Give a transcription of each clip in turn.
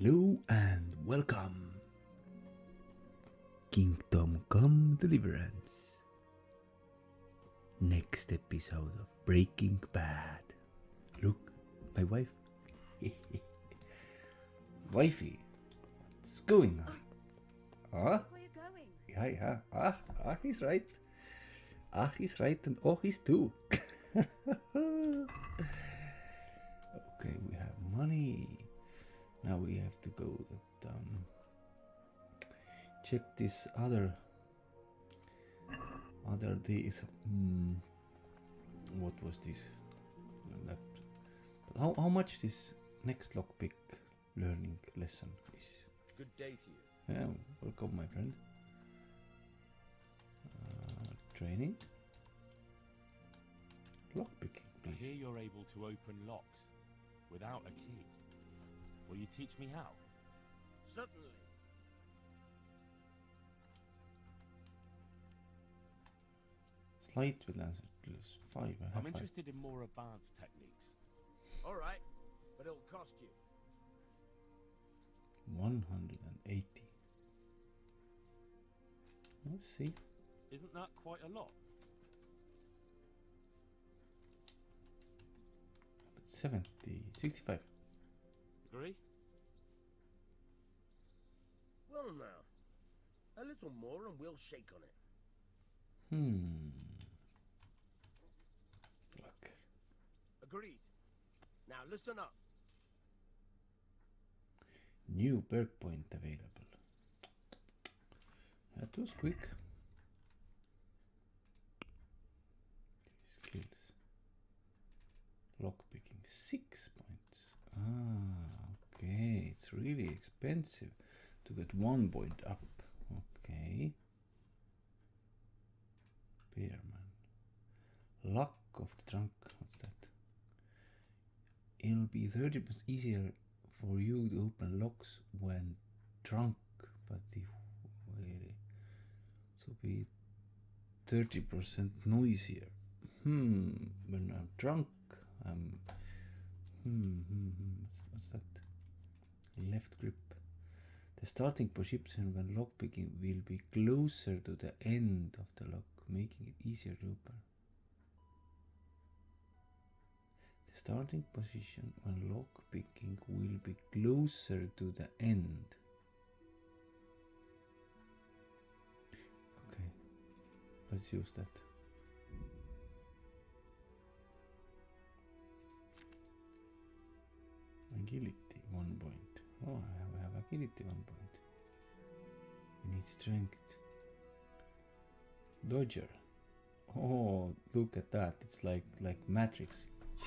Hello and welcome. Kingdom Come Deliverance. Next episode of Breaking Bad. Look, my wife. Wifey, what's going on? Huh? Where are you going? Yeah. He's right. He's right, and he's too. Okay, we have money. Now we have to go and check this other days. What was this? That, how much this next lockpick learning lesson is? Good day to you. Yeah, welcome, my friend. Training. Lockpicking, I hear please. you're able to open locks without a key. Will you teach me how? Certainly. Sleight with Lancer plus 5. I have I'm 5. interested in more advanced techniques. All right, but it'll cost you. 180. Let's see. Isn't that quite a lot? 70, 65. Agree? Well now, a little more and we'll shake on it. Look. Agreed. Now listen up. New perk point available. That was quick. Skills. Lockpicking 6 points. Okay. It's really expensive to get 1 point up. Okay. Beerman. Luck of the drunk. What's that? It'll be 30% easier for you to open locks when drunk, but if so be 30% noisier. When I'm drunk, I'm what's that? Left grip. The starting position when lockpicking will be closer to the end of the lock, making it easier to open. The starting position when lockpicking will be closer to the end. Okay, let's use that. Agility 1 point. Oh, we have agility 1 point. We need strength. Dodger. Oh, look at that! It's like Matrix.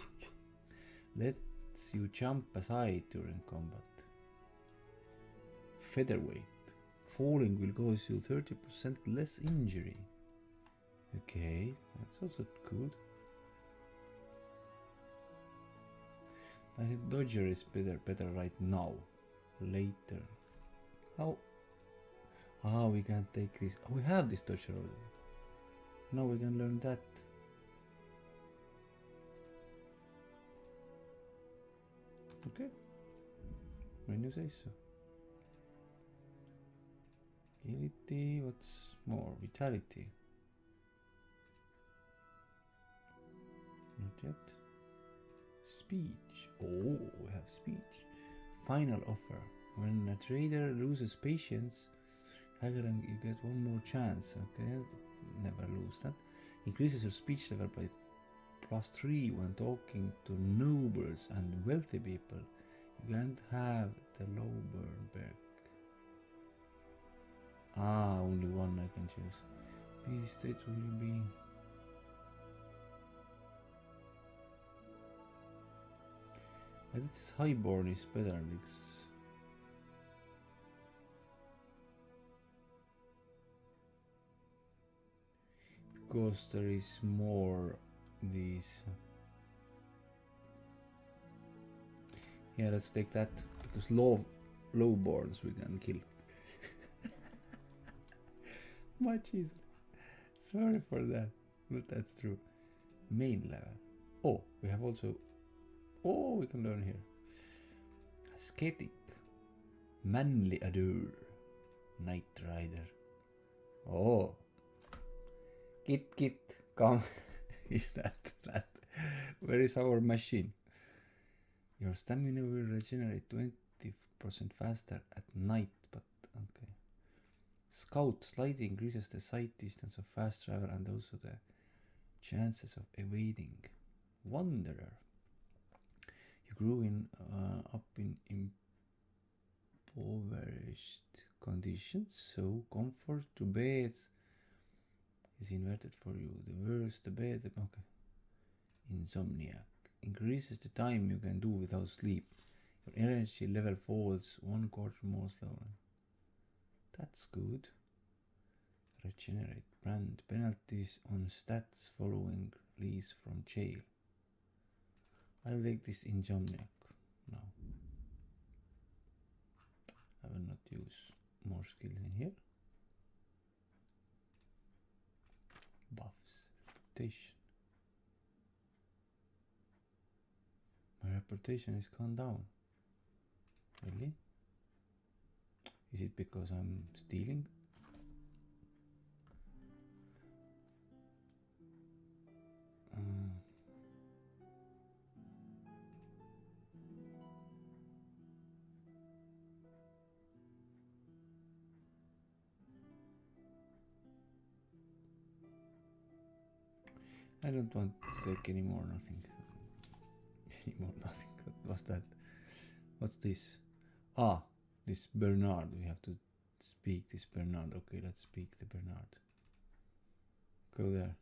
Lets you jump aside during combat. Featherweight. Falling will cause you 30% less injury. Okay, that's also good. I think Dodger is better right now. Later. How? We can take this. We have this Dodger already. Now we can learn that. Okay. When you say so. Agility, what's more? Vitality. Not yet. Speech. Oh, we have speech. Final offer. When a trader loses patience, you get 1 more chance. Okay, never lose that. Increases your speech level by +3 when talking to nobles and wealthy people. You can't have the low burn perk. Only 1 I can choose. These states will be. This highborn is better because there is more these. Yeah, let's take that because lowborns we can kill. Much easier. Sorry for that, but that's true. Main level. Oh, we have also. Oh, we can learn here. Ascetic. Manly Adore. Knight Rider. Oh. Kit, come. Is that? Where is our machine? Your stamina will regenerate 20% faster at night, but okay. Scout slightly increases the sight distance of fast travel and also the chances of evading. Wanderer. You grew up in impoverished conditions, so comfort to bed is inverted for you. The worse the bed, okay. Insomniac. Increases the time you can do without sleep. Your energy level falls 1/4 more slowly. That's good. Regenerate. Brand. Penalties on stats following release from jail. I'll take this Insomniac now. I will not use more skills in here. Buffs. Reputation. My reputation is gone down. Really? Is it because I'm stealing? I don't want to take any more nothing. Any more nothing. What was that? What's this? Ah, this Bernard. We have to speak this Bernard. Okay, let's speak the Bernard. Go there.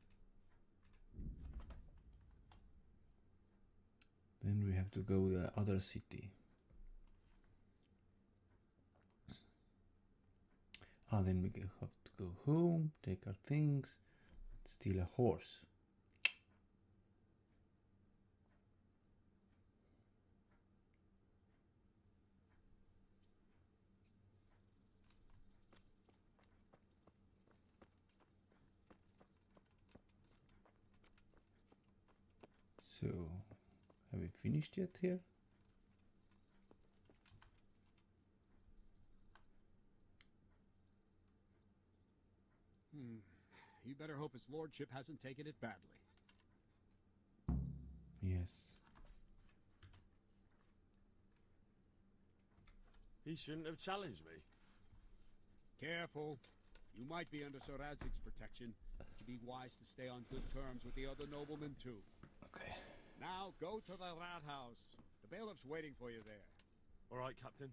Then we have to go to the other city. Then we have to go home, take our things, steal a horse. So, have we finished yet here? You better hope his lordship hasn't taken it badly. Yes. He shouldn't have challenged me. Careful. You might be under Sir Radzig's protection, but you'd be wise to stay on good terms with the other noblemen too. Okay. Now go to the rat house. The bailiff's waiting for you there. All right, Captain.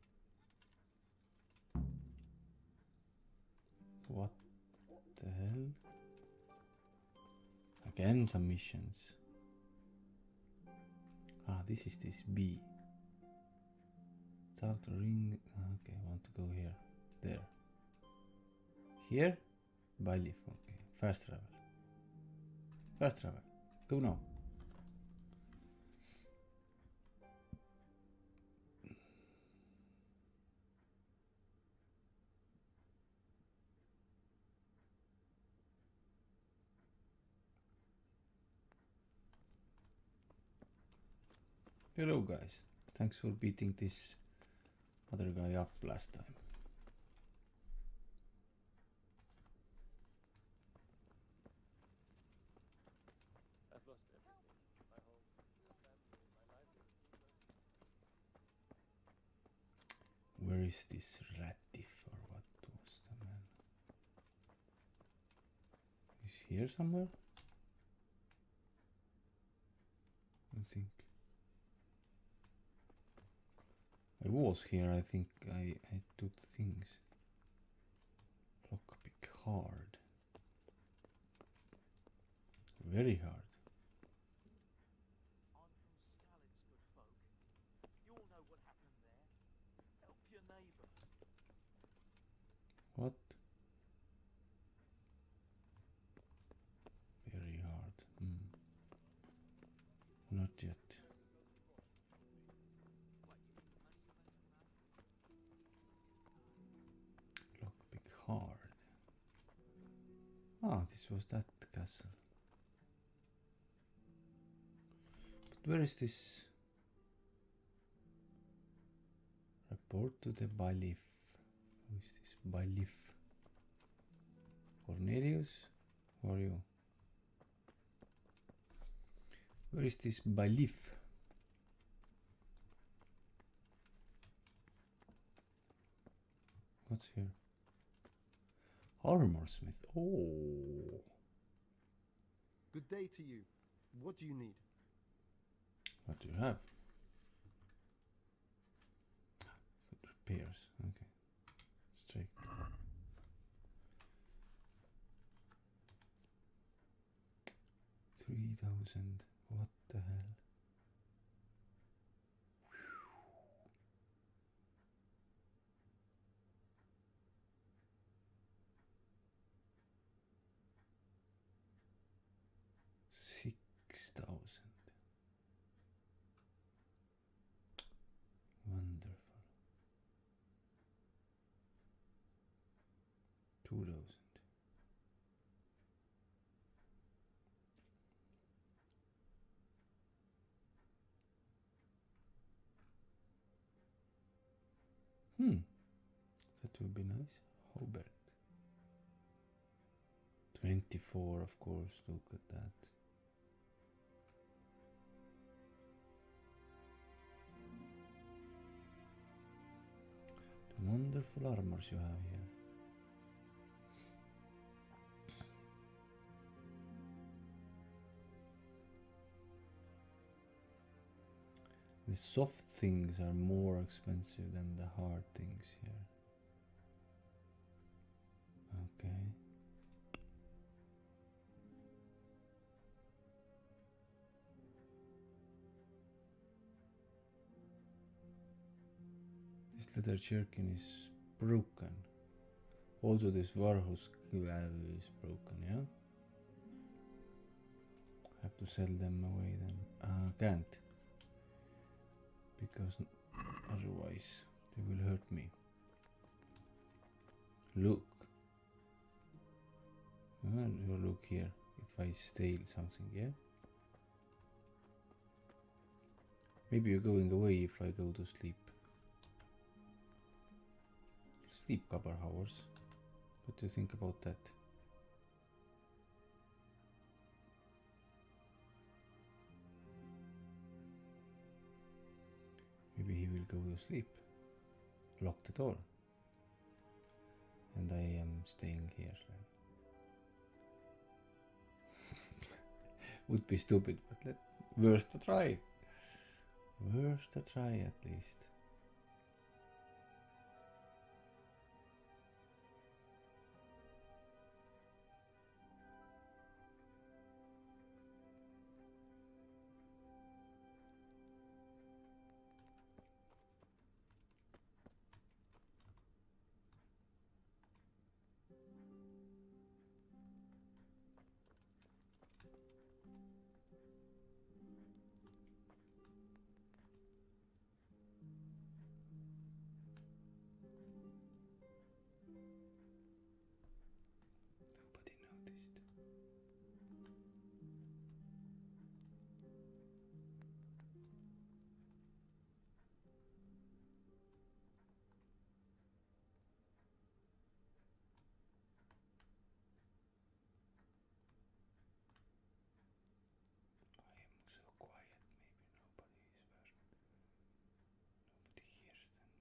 What the hell? Again some missions. This is this B. Talk to ring. Okay, I want to go here. There. Here? Bailiff. Okay. Fast travel. Fast travel. Go now. Hello guys, thanks for beating this other guy up last time. I've lost everything. My home, my family, my livelihood. Where is this Ratif or what was the man? Is he here somewhere? I think. I was here, I think I took things. Lockpick hard. Very hard. I'm from Skalitz, good folk. You all know what happened there. Help your neighbour. What? Very hard. Not yet. Lockpick hard. This was that castle. But where is this Report to the Bailiff. Who is this Bailiff? Cornelius? Who are you? Where is this Bailiff? What's here? Armorsmith. Oh. Good day to you. What do you need? What do you have? Repairs. Okay. Straight. 3,000. What the hell? $6,000. Wonderful. 2,000. That would be nice. Hobart. 24, of course. Look at that. The wonderful armors you have here. The soft things are more expensive than the hard things here. Okay. This leather jerkin is broken. Also this Varhus is broken, yeah? Have to sell them away then. Can't. Because otherwise they will hurt me. Look. Look here. If I steal something, yeah? Maybe you're going away if I go to sleep. Sleep couple hours. What do you think about that? Maybe he will go to sleep. Lock the door. And I am staying here then. Would be stupid, but worth a try. Worth a try at least. Nobody noticed. I am so quiet, maybe nobody is there. Nobody hears them.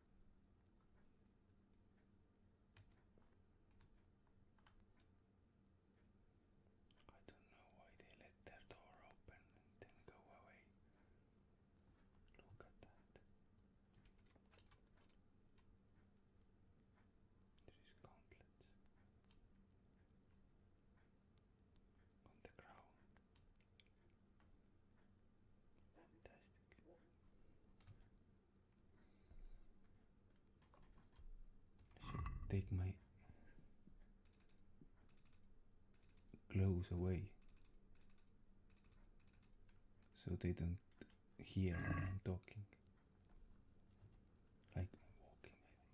I don't know why they let their door open and then go away. Look at that. There is gauntlets on the ground. Fantastic. I should take my clothes away so they don't hear when I'm talking. Like I'm walking, I think.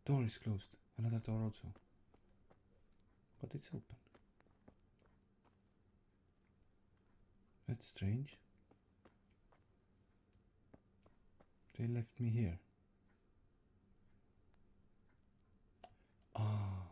Door is closed. Another door also. But it's open. That's strange. They left me here. Ah.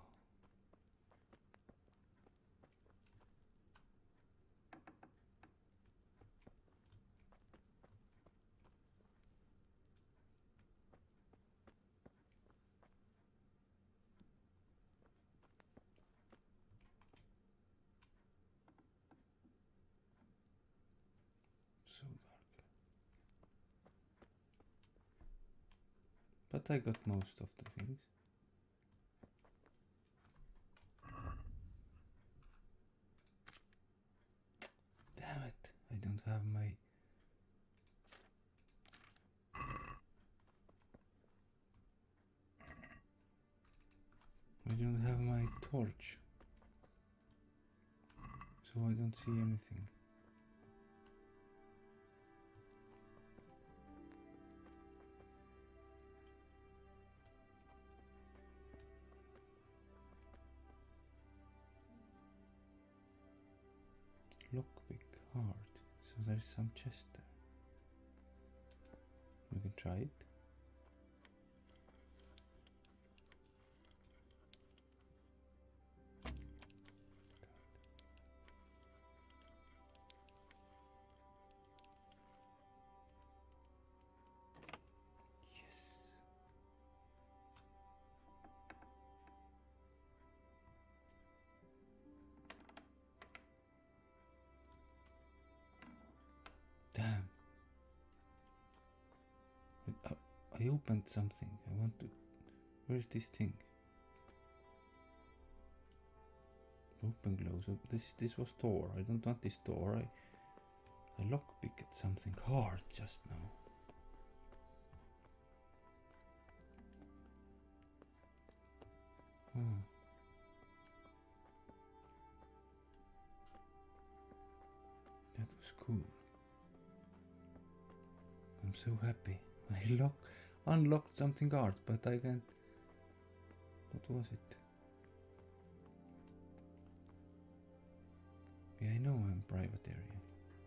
So dark. But I got most of the things. Damn it, I don't have my... I don't have my torch. So I don't see anything. Lockpick, hard. So there's some chest there. We can try it. Yes. Damn. I opened something. I want to... Where's this thing? Open close. This was door. I don't want this door. I lockpicked something hard just now. Hmm. That was cool. I'm so happy. I unlocked something hard, but I can't... What was it? Yeah, I know I'm private area.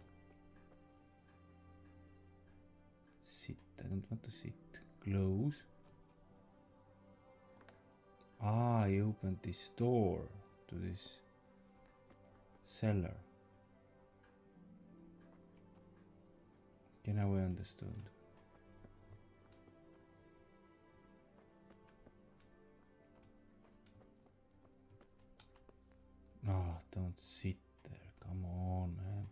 Sit. I don't want to sit. Close. Ah, I opened this door to this cellar. Okay, now I understood. Ah, don't sit there. Come on, man.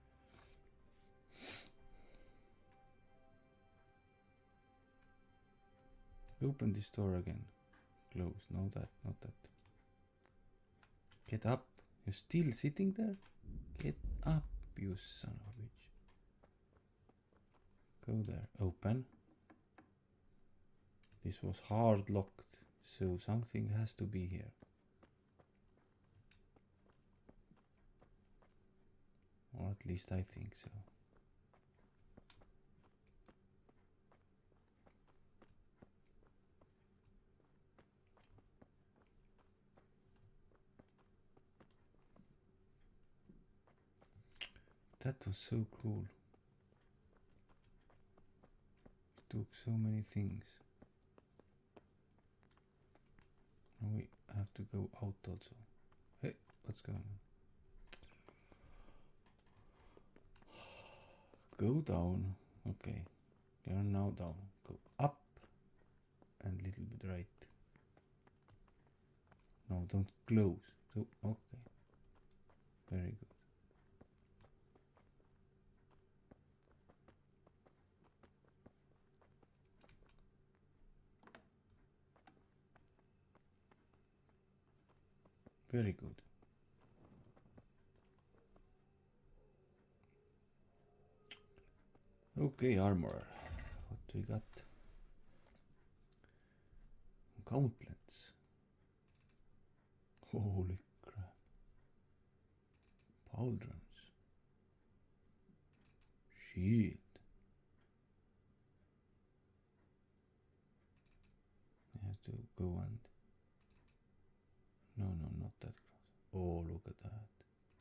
Open this door again. Close. No, that, not that. Get up. You're still sitting there? Get up, you son of a bitch. Go there. Open. This was hard locked, so something has to be here. Or at least I think so. That was so cool. It took so many things. Now we have to go out also. Hey, what's going on? Go down. Okay. You're now down. Go up and a little bit right. No, don't close. So, okay. Very good. Very good. Okay, armor. What we got? Gauntlets. Holy crap. Pauldrons. Shield. I have to go and... No, not that close. Oh, look at that.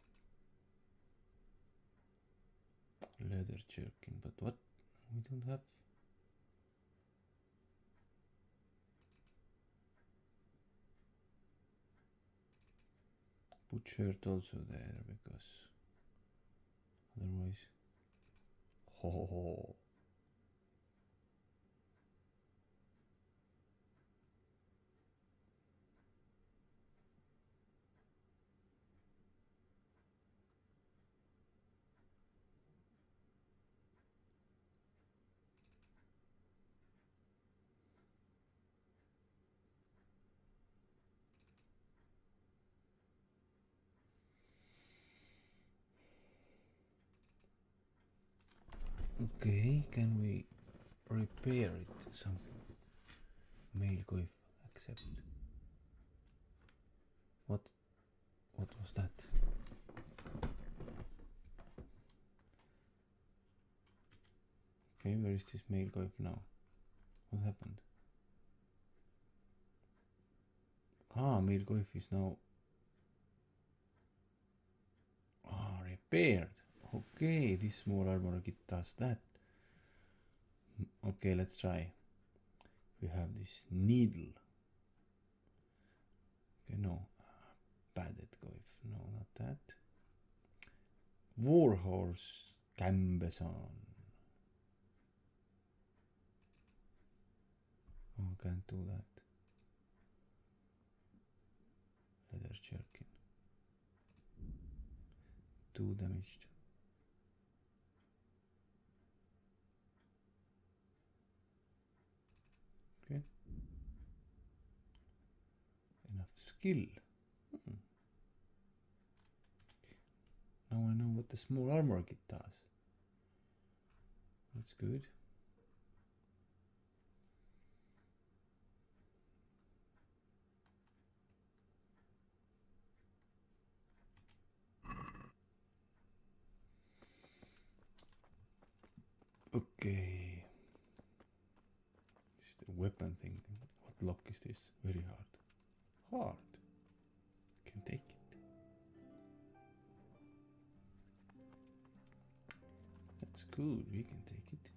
Leather jerkin, but what? We don't have... Put shirt also there, because otherwise... Oh. Okay, can we repair it? Something. Mail Goif, accept. What was that? Okay, where is this Mail Goif now? What happened? Ah, Mail Goif is now... Ah, repaired. Okay, this small armor kit does that. Okay, let's try. We have this needle. Okay, no. Padded Goif. No, not that. Warhorse Gambeson. Oh, can't do that. Leather jerkin. 2 damaged. Okay. Enough skill. Now I know what the small armor kit does. That's good. Okay. This is the weapon thing. What lock is this? Very hard. Hard. Can take it. That's good. We can take it.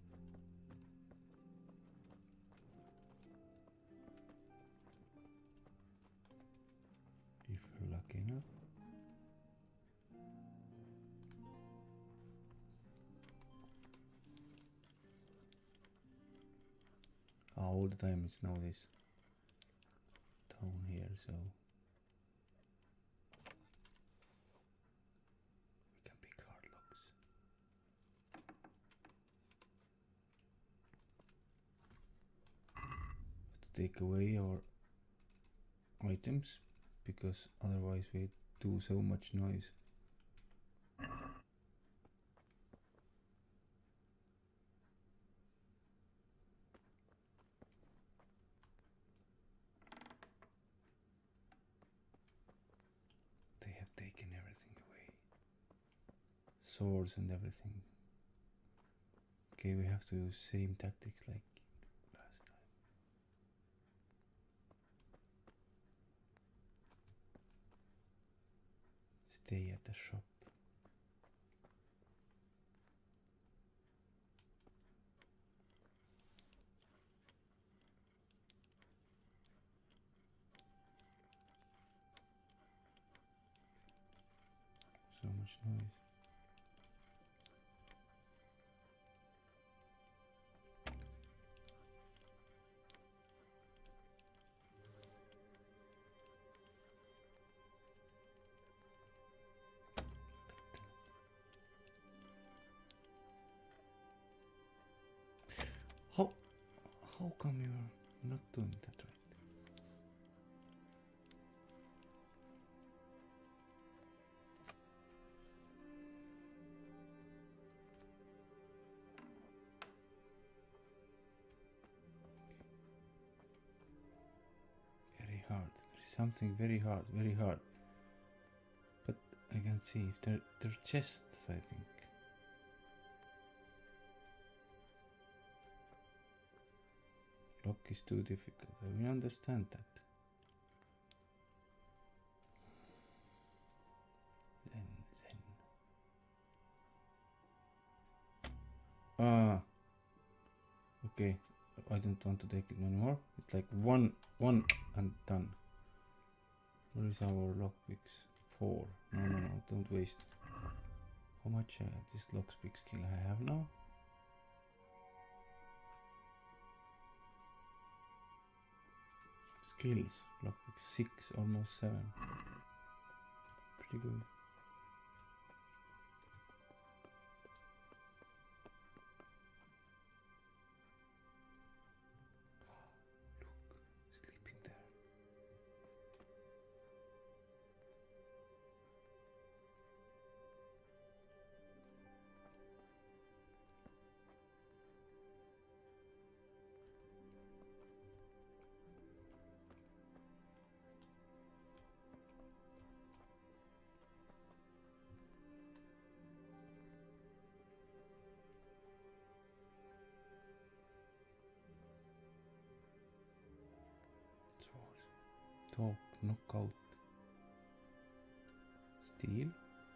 If we're lucky enough. All the time it's now this town here, so we can pick hard locks. Have to take away our items because otherwise we do so much noise. Taken everything away. Swords and everything. Okay, we have to use same tactics like last time. Stay at the shop. So much noise. How come you're not doing that right? Very hard. There is something very hard, very hard. But I can't see if they're chests, I think. Lock is too difficult. We understand that. Then. Ah. Okay. I don't want to take it anymore. It's like one and done. Where is our lockpicks? 4. No, don't waste. How much this lockpick skill I have now? Skills, lockpick 6, almost 7. Pretty good. Look, sleeping there. Talk, knockout, steal.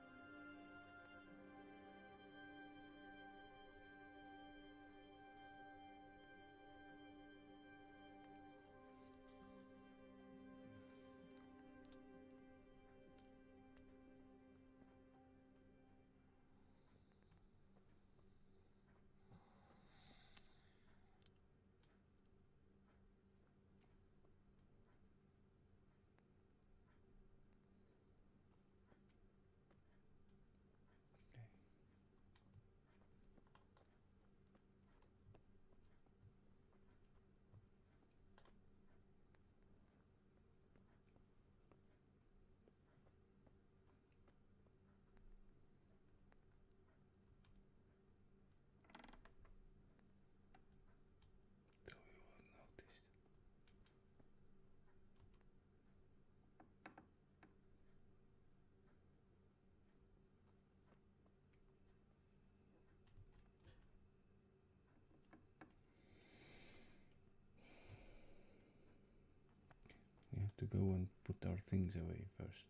We have to go and put our things away first.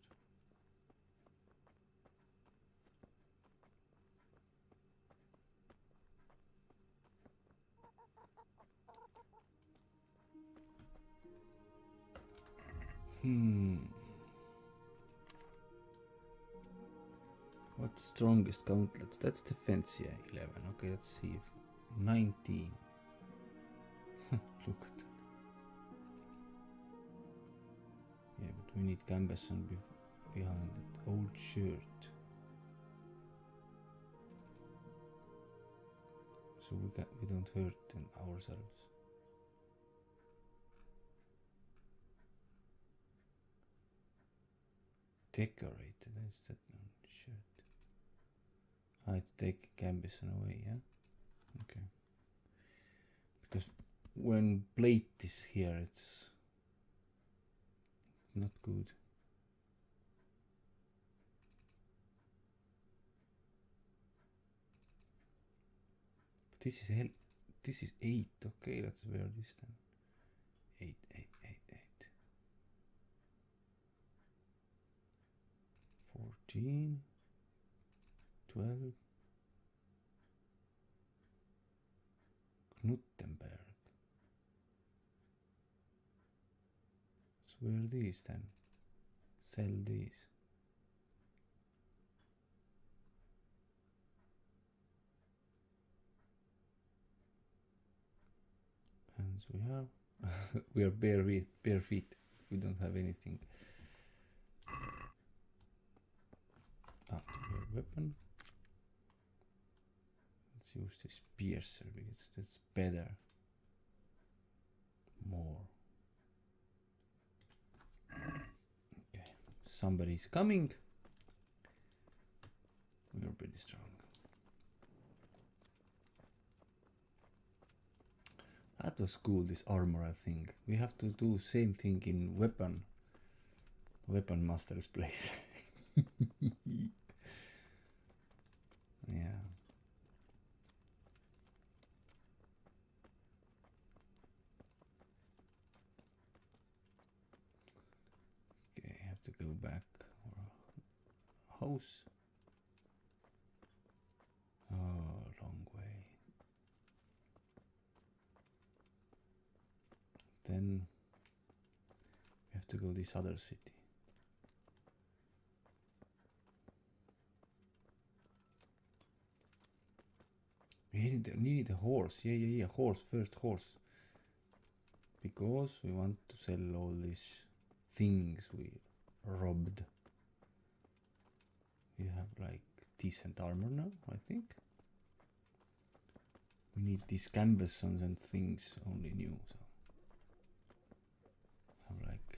What's strongest gauntlets? That's defense, yeah, 11. Okay, let's see if 19. Look at that. Yeah, but we need Gambeson behind it. Old shirt. So we don't hurt ourselves. Decorated, is that shirt? I had to take Gambeson away, yeah? Okay. Because when plate is here, it's not good. But this is 8, okay, let's wear this then. 8, 8, 8, 8. 14, 12. Knuttenberg. Let's wear these then. Sell these. Hands we have. We are bare feet. We don't have anything. Weapon. Let's use this piercer because that's better. More. Okay, somebody's coming. We are pretty strong. That was cool, this armor thing. We have to do same thing in weapon master's place. Yeah. have to go back our house. Oh, long way. Then we have to go this other city. We need a horse. Yeah. Horse first, horse. Because we want to sell all these things we robbed. We have like decent armor now, I think. We need these gambesons and things only new. So have like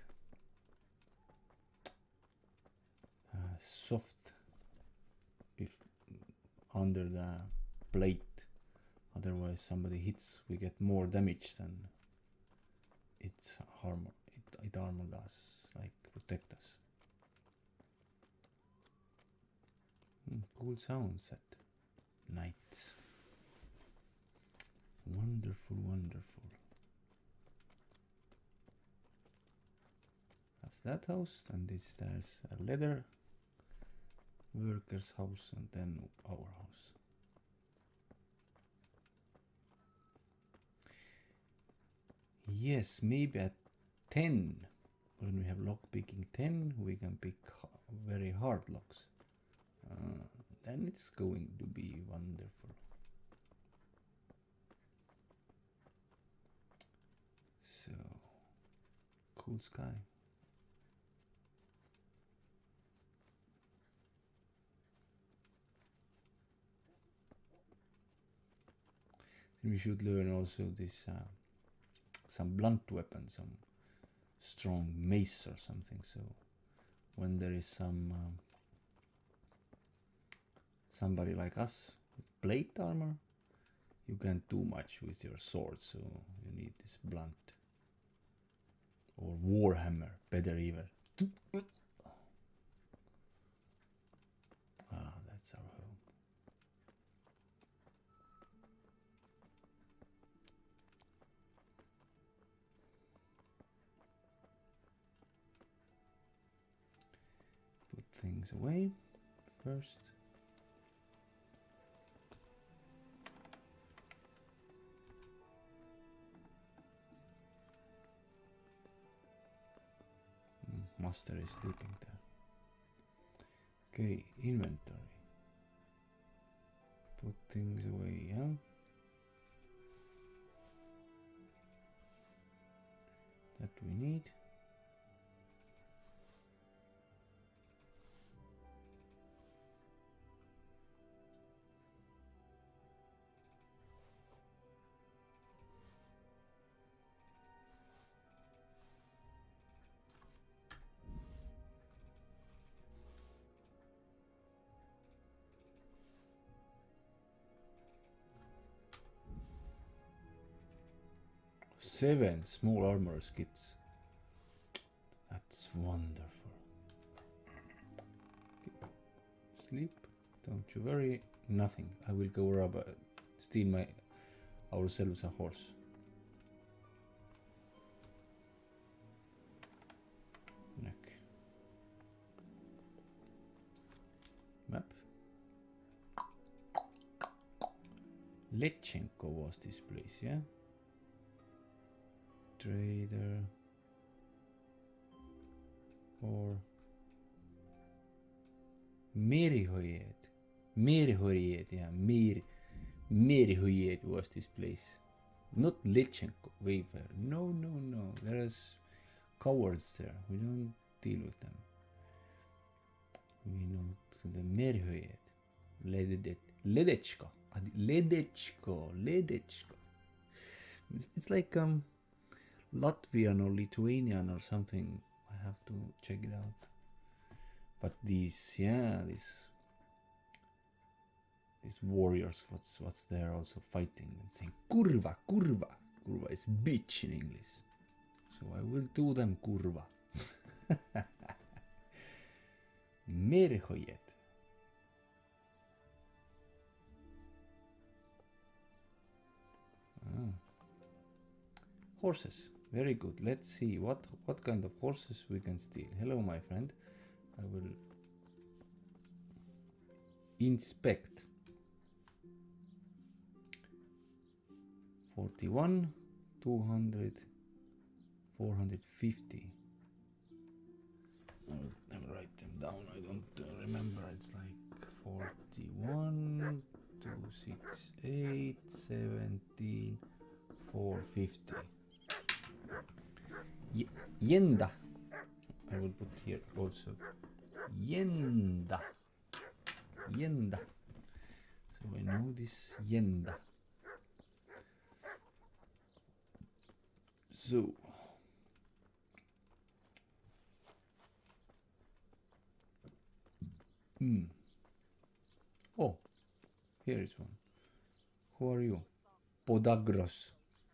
soft under the plate. Otherwise, somebody hits, we get more damage than its armor. It armored us, like protect us. Cool sound set. Nights. Wonderful, wonderful. That's that house, and there's a leather worker's house, and then our house. Yes, maybe at 10, when we have lock picking 10, we can pick very hard locks. Then it's going to be wonderful. So, cool sky. We should learn also this some blunt weapon, some strong mace or something. So when there is somebody like us with plate armor, you can't do much with your sword, so you need this blunt or warhammer, better even. Ah, that's our home. Put things away first. Master is sleeping there. Okay, inventory. Put things away, yeah? That we need. Seven small armor kits. That's wonderful. Okay. Sleep. Don't you worry. Nothing. I will go rob steal ourselves a horse. Neck. Map. Lechenko was this place, yeah? Trader or Merihoyed. Yeah, Merihoyed was this place. Not Lechenko, Waver. No. There's cowards there. We don't deal with them. We know the Merihoyed. Ledechko. It's like Latvian or Lithuanian or something. I have to check it out. But these warriors, what's there also fighting and saying kurva. Kurva is bitch in English. So I will do them kurva. Merhoyet. Horses. Very good. Let's see what kind of horses we can steal. Hello, my friend. I will inspect. 41, 200, 450. I will write them down. I don't remember. It's like 41, 268, 17, 450. Yenda. I will put here also. Yenda. Yenda. So I know this Yenda. So oh, here is one. Who are you? Podagros.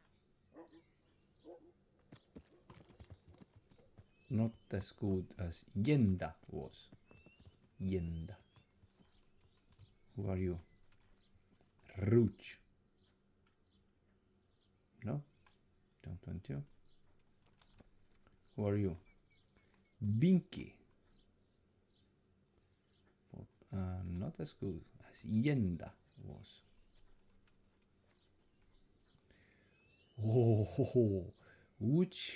Not as good as Yenda was. Yenda. Who are you? Ruch. No? Don't want you. Who are you? Binky. Not as good as Yenda was. Oh, which?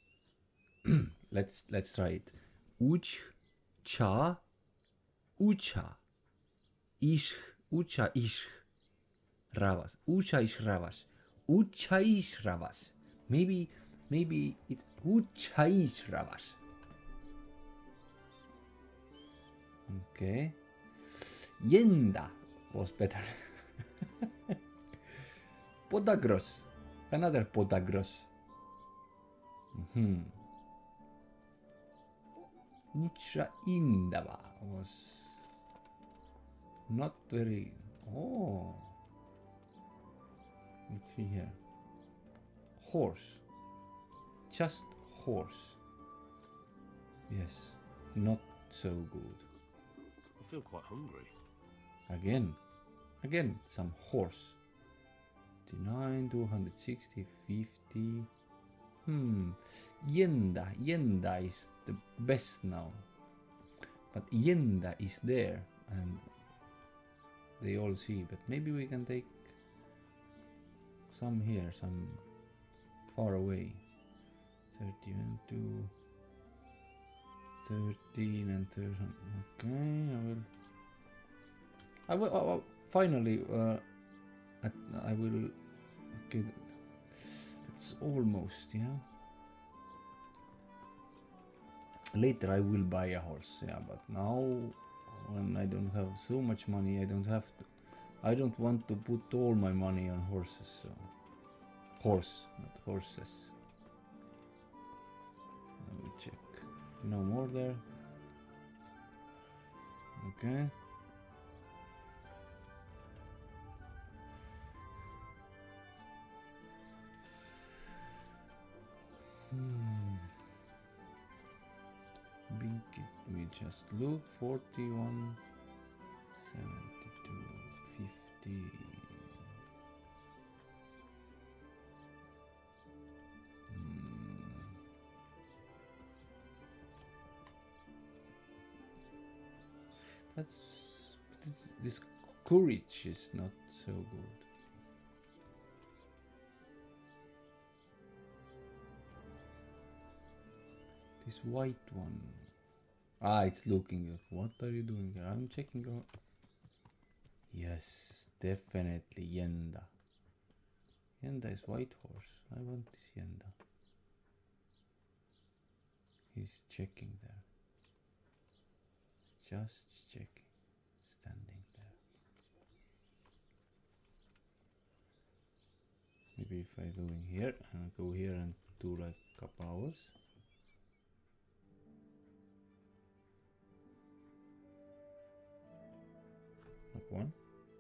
let's try it. Uch cha ucha ish ucha ish ravas ucha ish ravas ucha ish ravas. Maybe it's ucha ish ravas. Okay. Yenda was better. Podagros. Another Podagros. Ucha Indava was not very. Oh. Let's see here. Horse. Just horse. Yes. Not so good. I feel quite hungry. Again, some horse. 59, 260, 50. Yenda is the best now. But Yenda is there and they all see. But maybe we can take some here, some far away. 31 to 13 and 13. Okay, I will finally I will. Okay, that's almost, yeah. Later I will buy a horse, yeah, but now when I don't have so much money, I don't want to put all my money on horses. So horse, not horses. I will check. No more there. Okay. Binky, we just look. 41, 72, 50. This courage is not so good. This white one. It's looking at. What are you doing here? I'm checking your. Yes, definitely Yenda. Yenda is white horse. I want this Yenda. He's checking there. Just checking. Standing there. Maybe if I go in here and go here and do like a couple hours. Like one.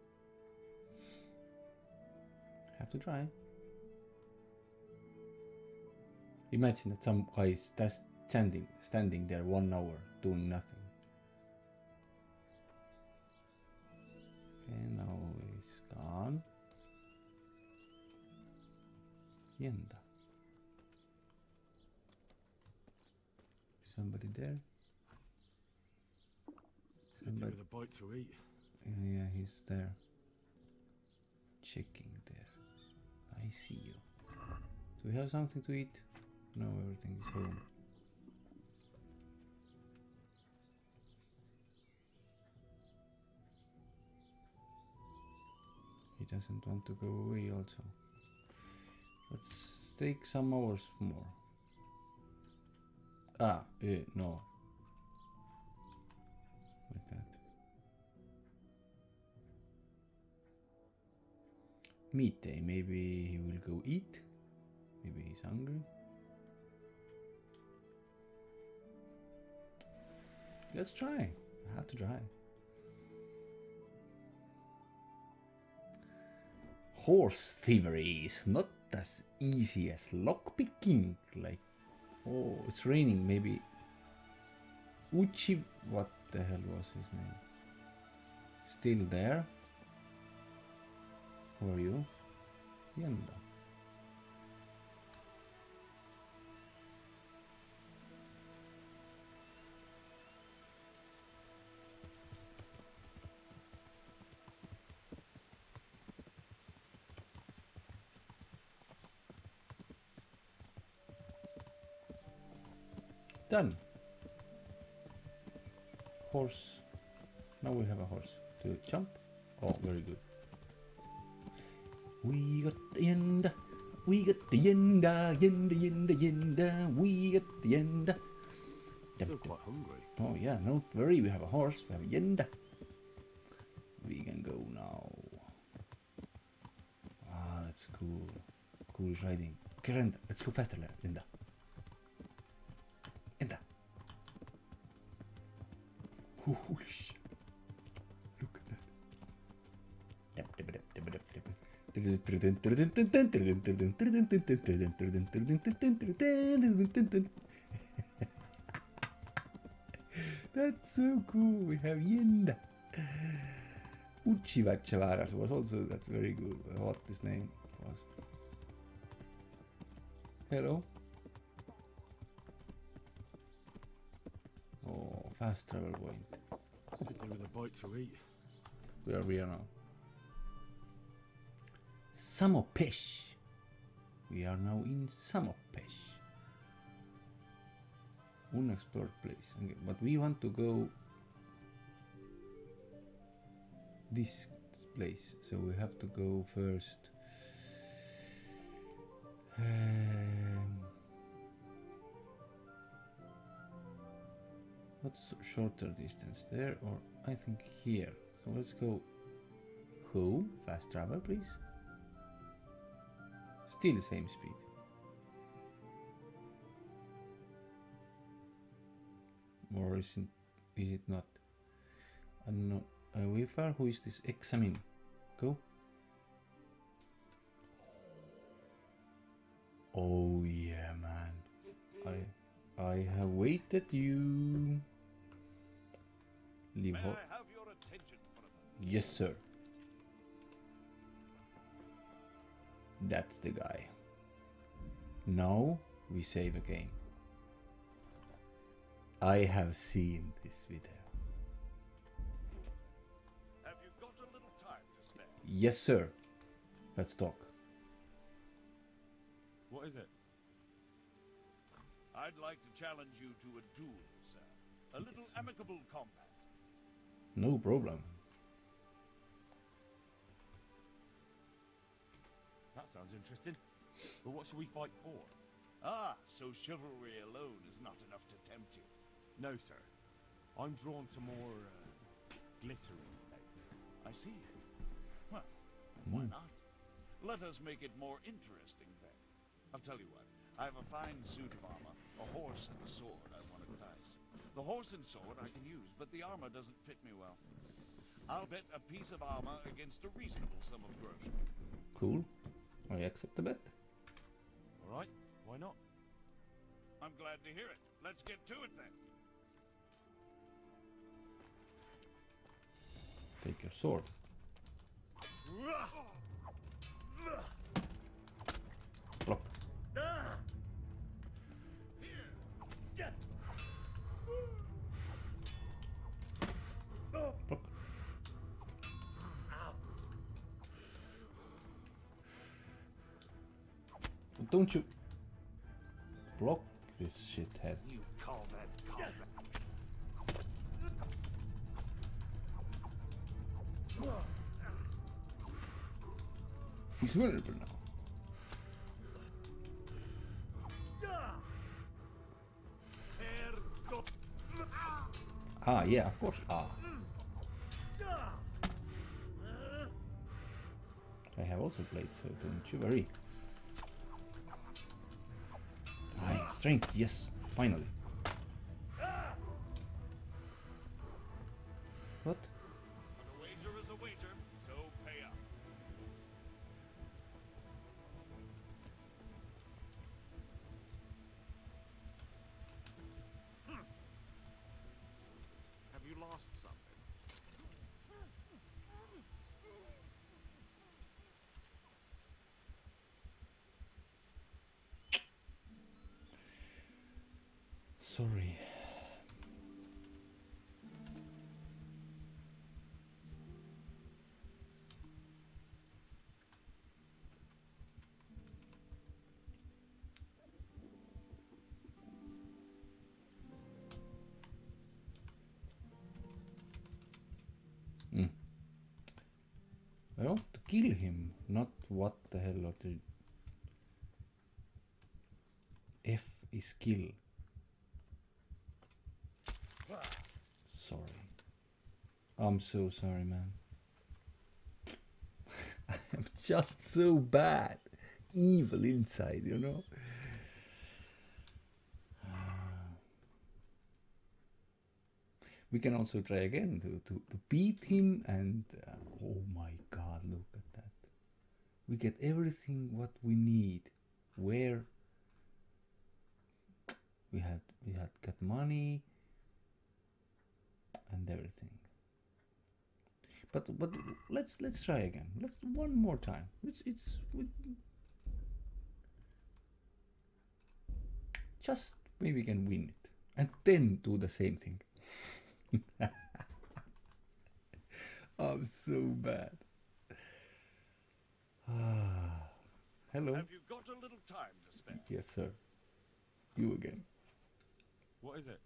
Have to try. Imagine that some guy is standing there 1 hour doing nothing. Okay, now it's gone. Yenda. somebody there. Somebody. With a bite to eat. Yeah, he's there. Checking there. I see you. Do we have something to eat? No, everything is home. He doesn't want to go away also. Let's take some hours more. No. With that. Meat day, maybe he will go eat. Maybe he's hungry. Let's try. I have to try. Horse thievery is not as easy as lockpicking. Like, oh, it's raining. Maybe Uchi, what the hell was his name? Still there? Who are you? Yenda. Done. Horse. Now we have a horse to jump. Oh, very good. We got the Yenda. We got the Yenda. Yenda. We got the Yenda. Still quite hungry. Oh yeah, no worry. We have a horse. We have a Yenda. We can go now. Ah, that's cool. Cool riding. Okay, Yenda. Let's go faster, Yenda. Yenda. Holy shit. Look at that. That's so cool. We have Yenda. Uchivachavaras was also, that's very good. What his name was. Hello. Oh, fast travel point. Could do with a bite to eat. Where we are now. Samopesh. We are now in Samopesh. Unexplored place. Okay, but we want to go this place, so we have to go first. What's shorter distance, there or I think here? So let's go home. Fast travel, please. Still the same speed. Or is it not? I don't know. Way far. Who is this? Examine. Go. Oh yeah, man. I have waited you. Leave. May I have your attention for a moment? Yes, sir. That's the guy. Now we save a game. I have seen this video. Have you got a little time to spare? Yes, sir. Let's talk. What is it? I'd like to challenge you to a duel, sir. A little amicable combat. No problem. That sounds interesting. But what should we fight for? Ah, so chivalry alone is not enough to tempt you. No, sir. I'm drawn to more glittering things. I see. Well, why not? Let us make it more interesting then. I'll tell you what. I have a fine suit of armor, a horse and a sword I want to prize. The horse and sword I can use, but the armor doesn't fit me well. I'll bet a piece of armor against a reasonable sum of groschen. Cool. I accept the bet. All right, why not? I'm glad to hear it. Let's get to it then. Take your sword. Block. don't you block this shithead. You call that combat? He's vulnerable now. Ah, yeah, of course. Ah. I have also played, so don't you worry. Aye, strength, yes, finally. What? A wager is a wager, so pay up. Have you lost something? Sorry. I want to kill him, not what the hell of the F is kill. Sorry. I'm so sorry, man. I'm just so bad. Evil inside, you know? We can also try again to beat him and oh my god, look at that. We get everything what we need. Where we had got money and everything. But let's try again. Let's one more time. Just maybe we can win it and then do the same thing. I'm so bad. Hello. Have you got a little time to spare? Yes, sir. You again. What is it?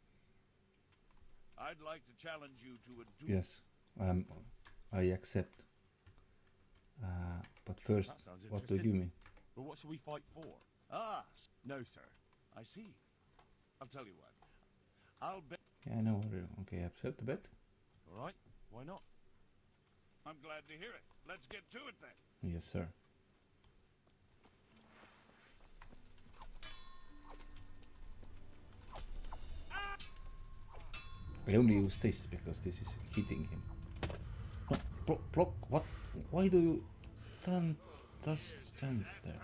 I'd like to challenge you to a duel. Yes. I accept. But first, That sounds what do you give me? But what should we fight for? Ah, No, sir. I see. I'll tell you what. I'll bet. Yeah, I know. Okay, accept the bet. All right. Why not? I'm glad to hear it. Let's get to it then. Yes, sir. I only use this because this is hitting him. No, block. What? Why do you just stand there?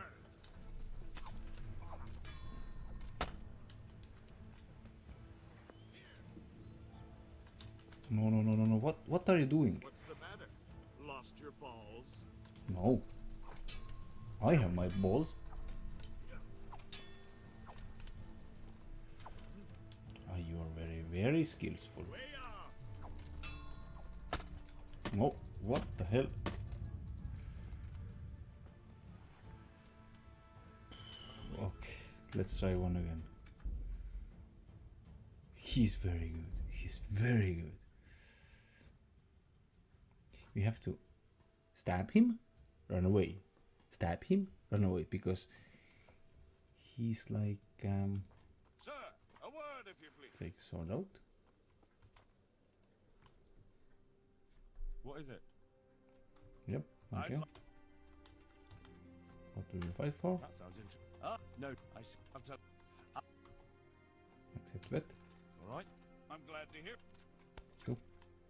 No. What are you doing? What's the matter? Lost your balls? No. I have my balls. You are very skillful. Way up. No, what the hell? Okay, let's try one again. He's very good. He's very good. We have to stab him, run away. Stab him, run away, because he's like Sir, a word if you please. take sword out. What is it? Yep, okay. I'd What do you fight for? That sounds interesting. No, I see. I'll tell. Accept bet. All right. I'm glad to hear. Let's go.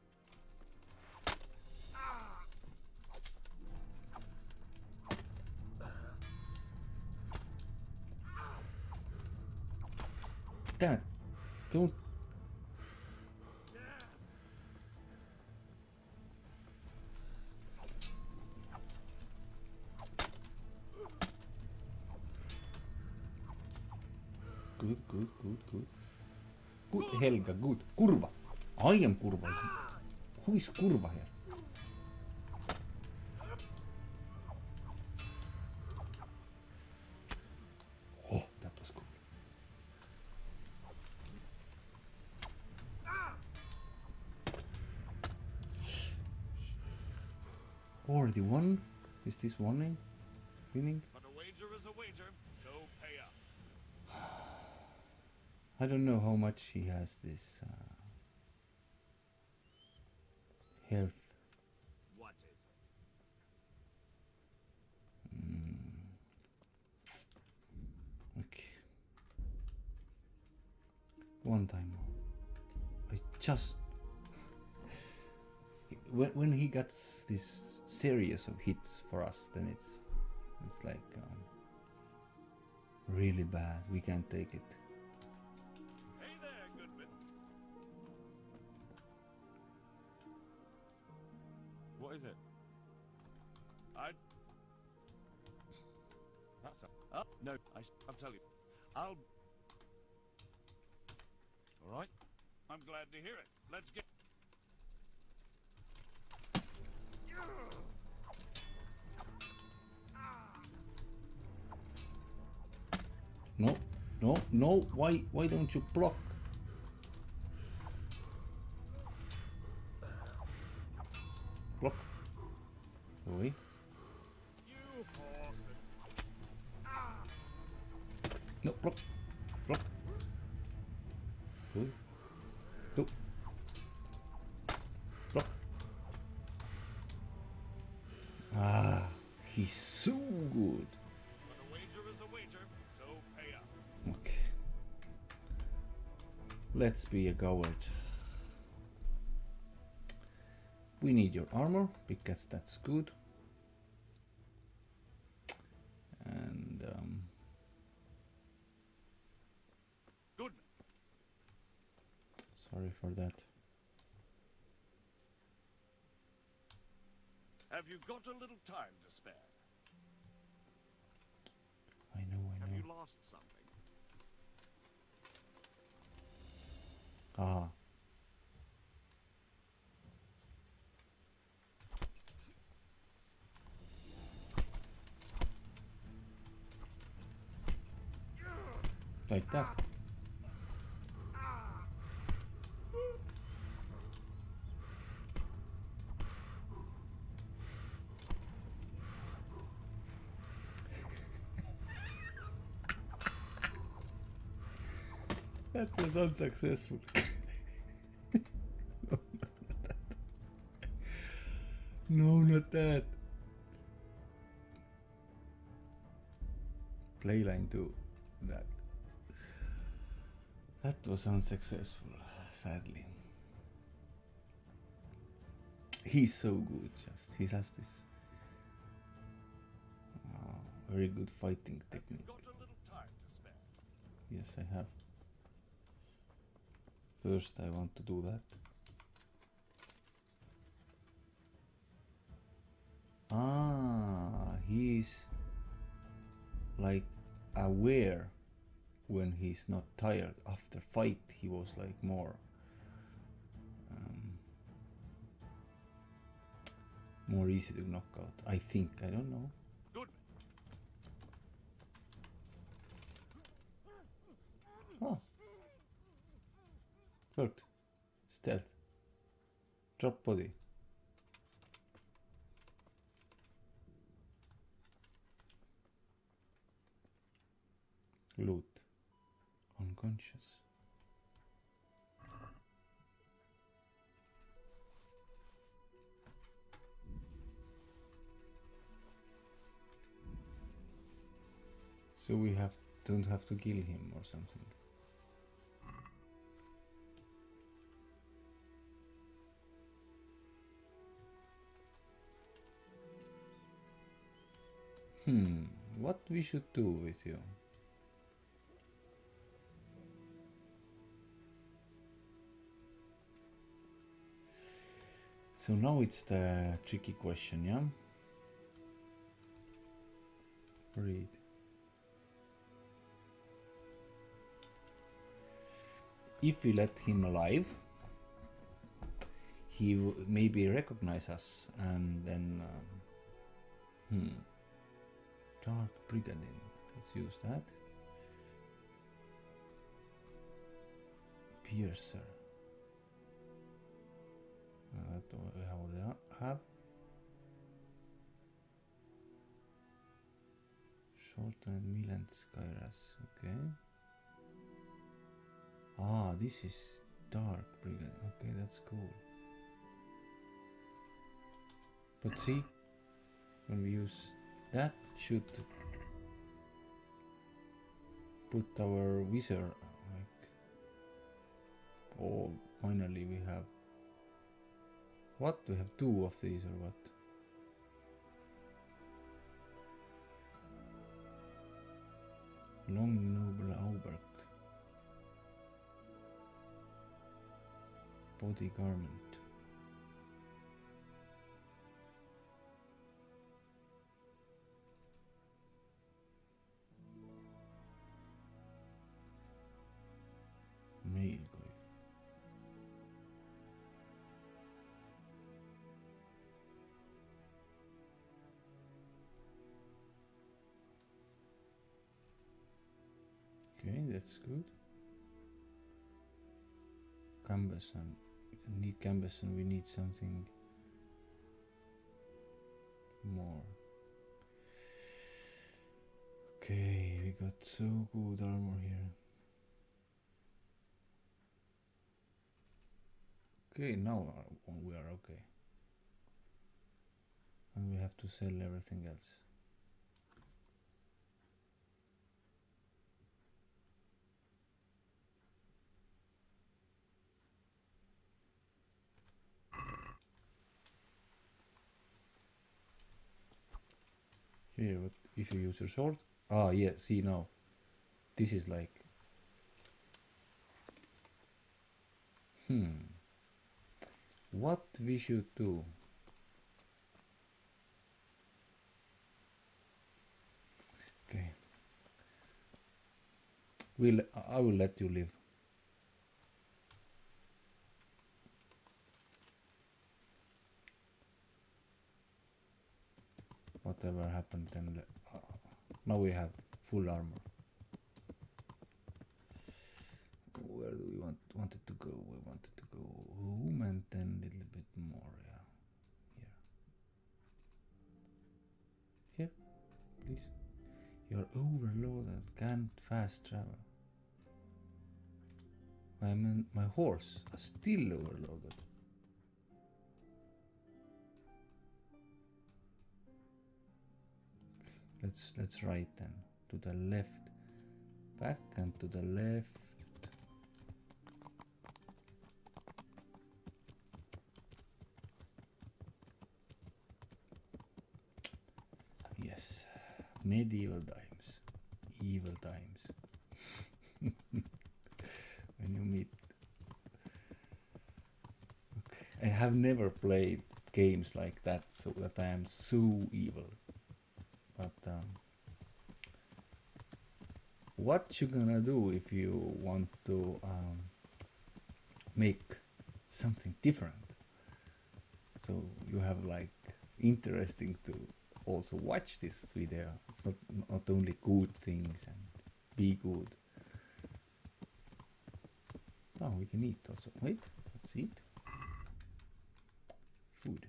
Damn it. Don't. Good. Good, Helga, good. Kurva. I am Kurva. Who is Kurva here? Already won? Is this winning? Winning? But a wager is a wager, so pay up. I don't know how much he has this health. What is it? Okay. One time more. I just when he gets this series of hits for us, then it's like really bad. We can't take it. Hey there, Goodman. What is it? That's a... No, I'll tell you. All right. I'm glad to hear it. Let's get... No, no, no. Why don't you block? Block. Away. You horse. No, block. Block. Good. No. Block. Ah, he's so good. But a wager is a wager, so pay up. Okay. Let's be a coward. We need your armor because that's good. And Goodman. sorry for that. Have you got a little time to spare? I know. Have you lost something? Ah. Like that. That was unsuccessful. No, not that. Playline 2. That. That was unsuccessful, sadly. He's so good, just. He has this very good fighting Have you technique. got a little time to spare? Yes, I have. First, I want to do that. Ah, he's like aware when he's not tired. After fight, he was like more more easy to knock out. I think. I don't know. Goodman. Oh, worked. Stealth. Drop body. Loot. Unconscious. So we don't have to kill him or something. What we should do with you? So now it's the tricky question, yeah? Read. If we let him alive, he maybe recognize us and then Dark Brigandine, let's use that. Piercer, that we already have. shortened meal and Skyras. Okay. Ah, this is Dark Brigade. Okay, that's cool. But see, when we use that, it should put our wizard like. Oh, finally we have. What? We have 2 of these or what? Long Noble Auberk. Body garment. Mail Goif. Okay, that's good. Gambeson. We need Gambeson, we need something more. Okay, we got so good armor here. Okay, now we are okay. And we have to sell everything else. Here, what if you use your sword? Ah, yeah, see now. This is like... What we should do? Okay. I will let you live. Whatever happened then, now we have full armor. Where do we wanted to go? We wanted to go home and then a little bit more, yeah. Here, please. You're overloaded, can't fast travel. I mean, my horse is still overloaded. Let's right then. To the left. Back and to the left. Yes. Medieval times. Evil times. When you meet. Okay. I have never played games like that, so that I am so evil. But what you gonna do if you want to make something different? So you have like interesting to also watch this video. It's not only good things and be good. Oh, we can eat also. Wait, let's eat. Food.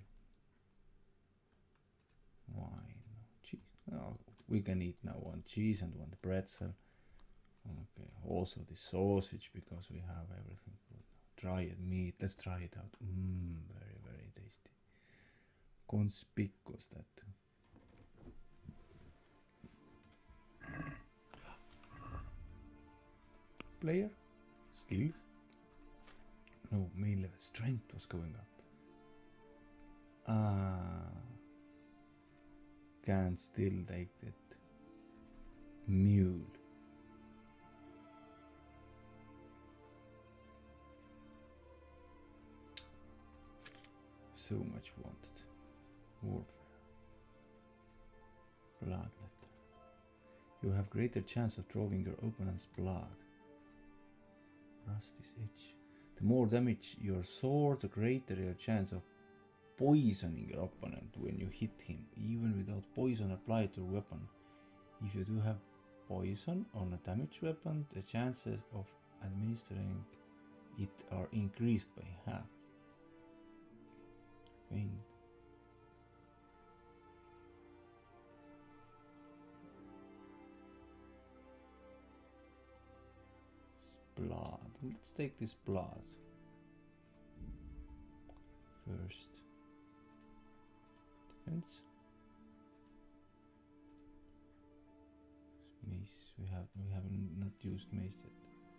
Wine. Cheese. Oh, we can eat now 1 cheese and 1 pretzel. Okay, also the sausage because we have everything good. Dried meat, let's try it out. Very, very tasty. Conspicuous that. Player? Skills? No, main level. Strength was going up. Can still take that. Mule. So much wanted. Warfare. Blood letter. You have greater chance of drawing your opponent's blood. Rusty's edge. The more damage your sword, the greater your chance of poisoning your opponent when you hit him, even without poison applied to your weapon. If you do have poison on a damaged weapon, the chances of administering it are increased by half. Feint. blood. Let's take this blood first. Defense. Mace. We haven't not used mace yet.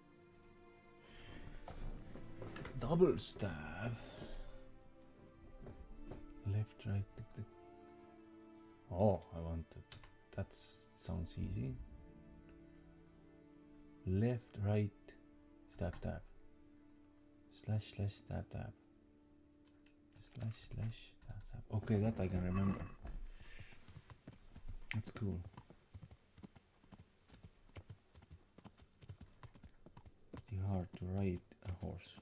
Double stab. Left, right, tick, tick. Oh, I want to. That sounds easy. Left, right, stab, stab. Slash, slash, stab, stab. Slash, slash, stab, stab. Okay, that I can remember. That's cool. Pretty hard to ride a horse.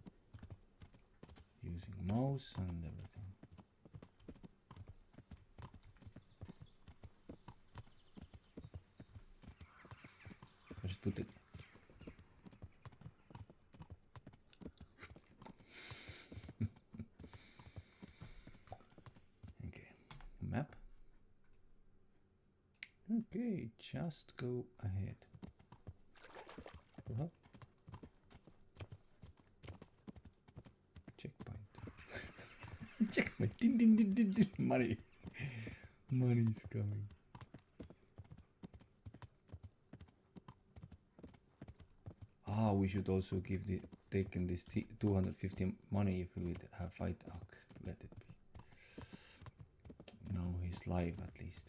Using mouse and everything. Let's put it. Okay, map. Okay, just go ahead. Go up. Checkpoint. Checkpoint. Ding, ding, ding, ding, ding. Money. Money's coming. Ah, we should also give the taken this 250 money if we would have fight. Oh, let it be. No, he's live at least.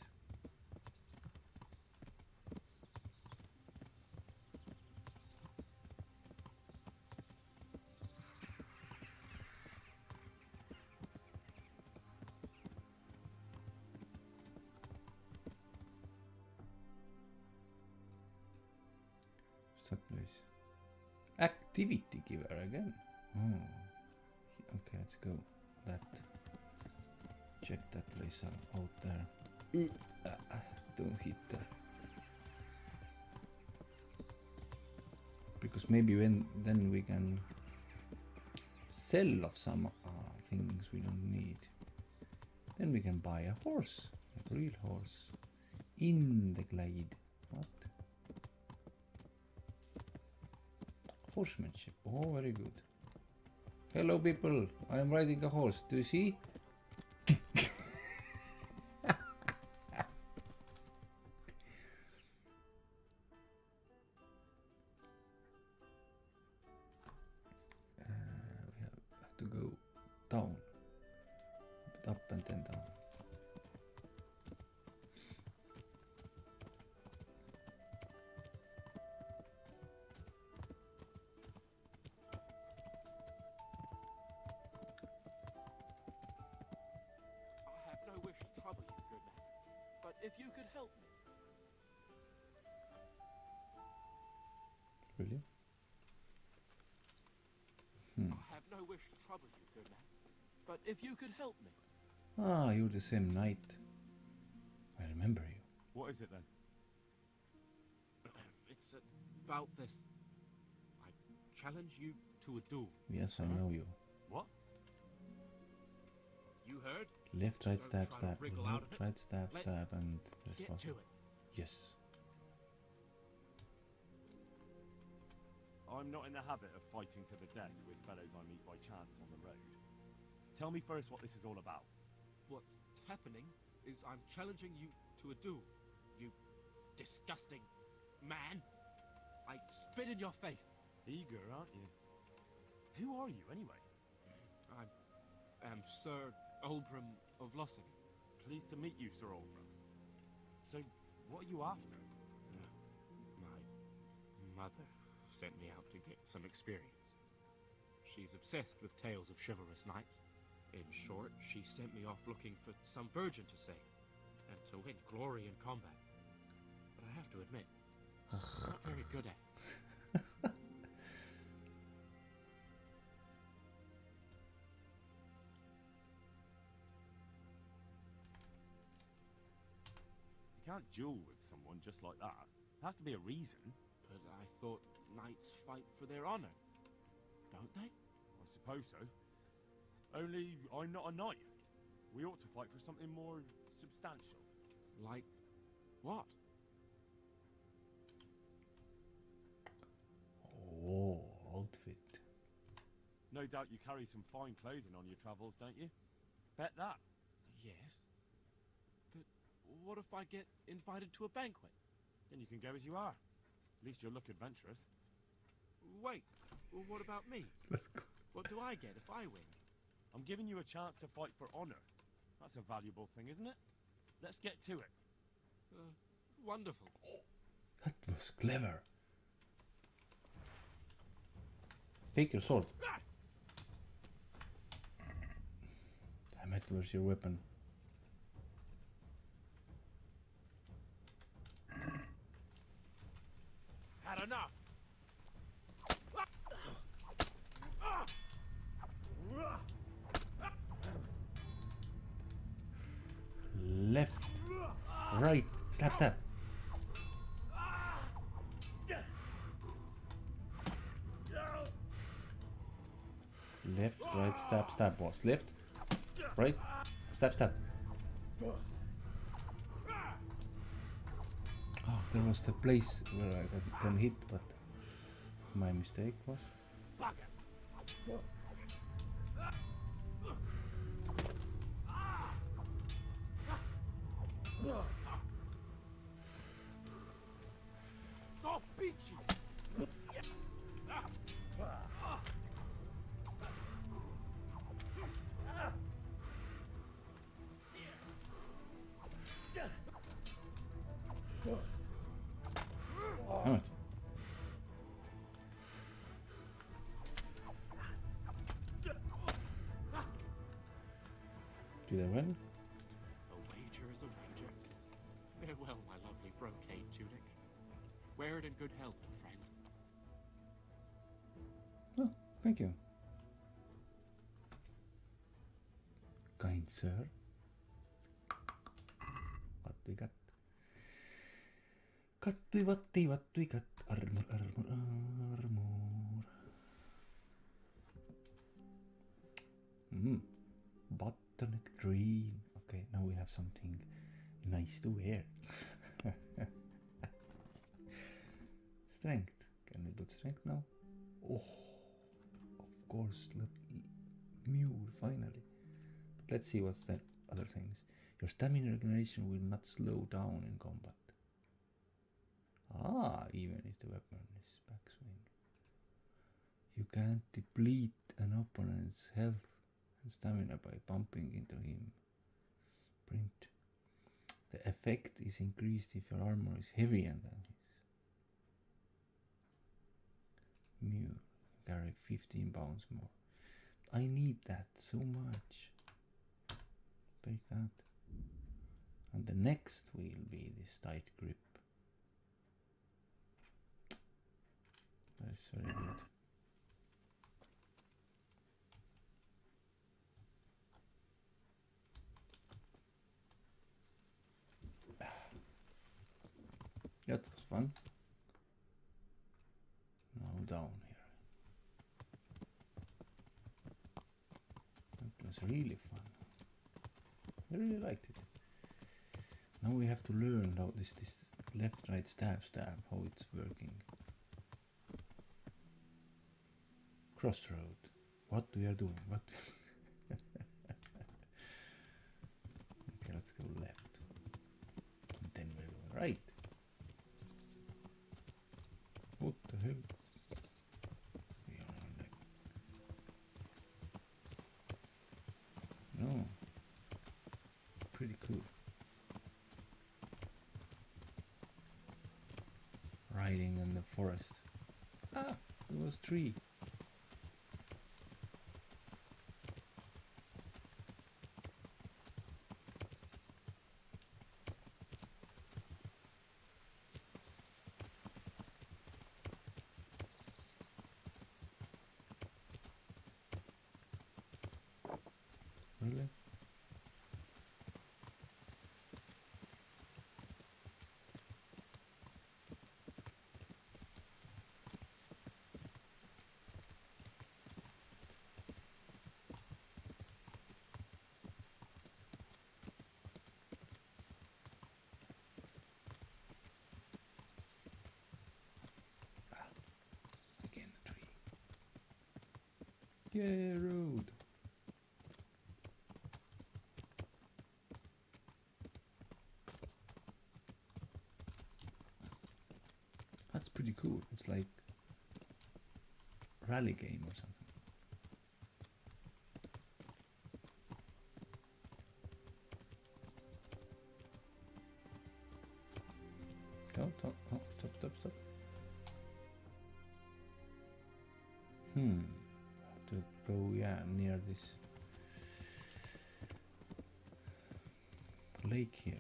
That place. Activity giver again. Oh, okay, let's go. That. Check that place out there. Don't hit that. Because maybe then we can sell off some things we don't need. Then we can buy a horse, a real horse, in the glade. What? Horsemanship. Oh, very good. Hello, people. I am riding a horse. Do you see? We have to go down, but up and then down. If you could help me. Really? I have no wish to trouble you, good man. But if you could help me. Ah, you're the same knight. I remember you. What is it then? It's about this. I challenge you to a duel. Yes, I know you. What? You heard? Left, right, Don't stab, try to stab. wriggle out of Left, it. right, stab, Let's stab, and this Get was to it. yes. I'm not in the habit of fighting to the death with fellows I meet by chance on the road. Tell me first what this is all about. What's happening is I'm challenging you to a duel. You disgusting man. I spit in your face. Eager, aren't you? Who are you, anyway? I am Sir Oldham of Lossing. Pleased to meet you, Sir Oldham. So, what are you after? My mother sent me out to get some experience. She's obsessed with tales of chivalrous knights. In short, she sent me off looking for some virgin to save, and to win glory in combat. But I have to admit, I'm not very good at it. You can't duel with someone just like that. There has to be a reason. But I thought knights fight for their honor, don't they? I suppose so. Only I'm not a knight. We ought to fight for something more substantial. Like what? Oh. no doubt you carry some fine clothing on your travels, don't you? Bet that. Yes. But what if I get invited to a banquet? Then you can go as you are. At least you'll look adventurous. Wait, well, what about me? Let's go. What do I get if I win? I'm giving you a chance to fight for honor. That's a valuable thing, isn't it? Let's get to it. Wonderful. That was clever. Take your sword. Damn it, where's your weapon? Had enough. Left, right, stab, stab. Left, right, stab, stab, boss. Left, right, stab, stab. Oh, there was the place where I got hit, but my mistake was. I'll beat you. Damn it. Did I win? A wager is a wager. Farewell, my lovely brocade tunic. Wear it in good health, friend. Oh, thank you. Kind sir. What we got? What we got? Armor, armor, armor. Buttoned green. Okay, now we have something nice to wear. Strength. Can we put strength now? Oh, of course. Mule, finally. But let's see what's the other things. Your stamina regeneration will not slow down in combat. Ah, even if the weapon is backswing. You can't deplete an opponent's health and stamina by bumping into him. Print. The effect is increased if your armor is heavier than his. Mew, carry 15 pounds more. I need that so much. Take that. And the next will be this tight grip. That's very good. That was fun. Now down here. That was really fun. I really liked it. Now we have to learn how this left, right, stab, how it's working. Crossroad. What we are doing? What? Okay, let's go left. And then we're going right. What the hell? We are on like... No. Pretty cool. Riding in the forest. Ah, it was tree. Really? Again, a tree. Yeah, road. That's pretty cool. It's like rally game or something. Don't, oh, stop. Have to go, yeah, near this lake here.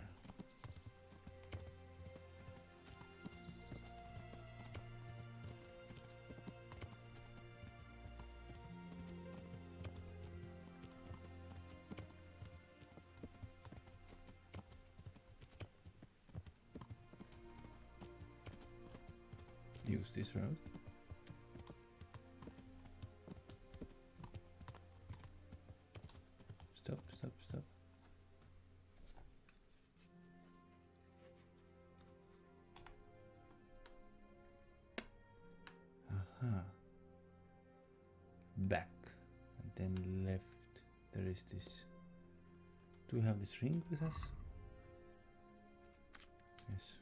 Use this road. Stop. Aha. Back. And then left. There is this. Do we have this ring with us? Yes.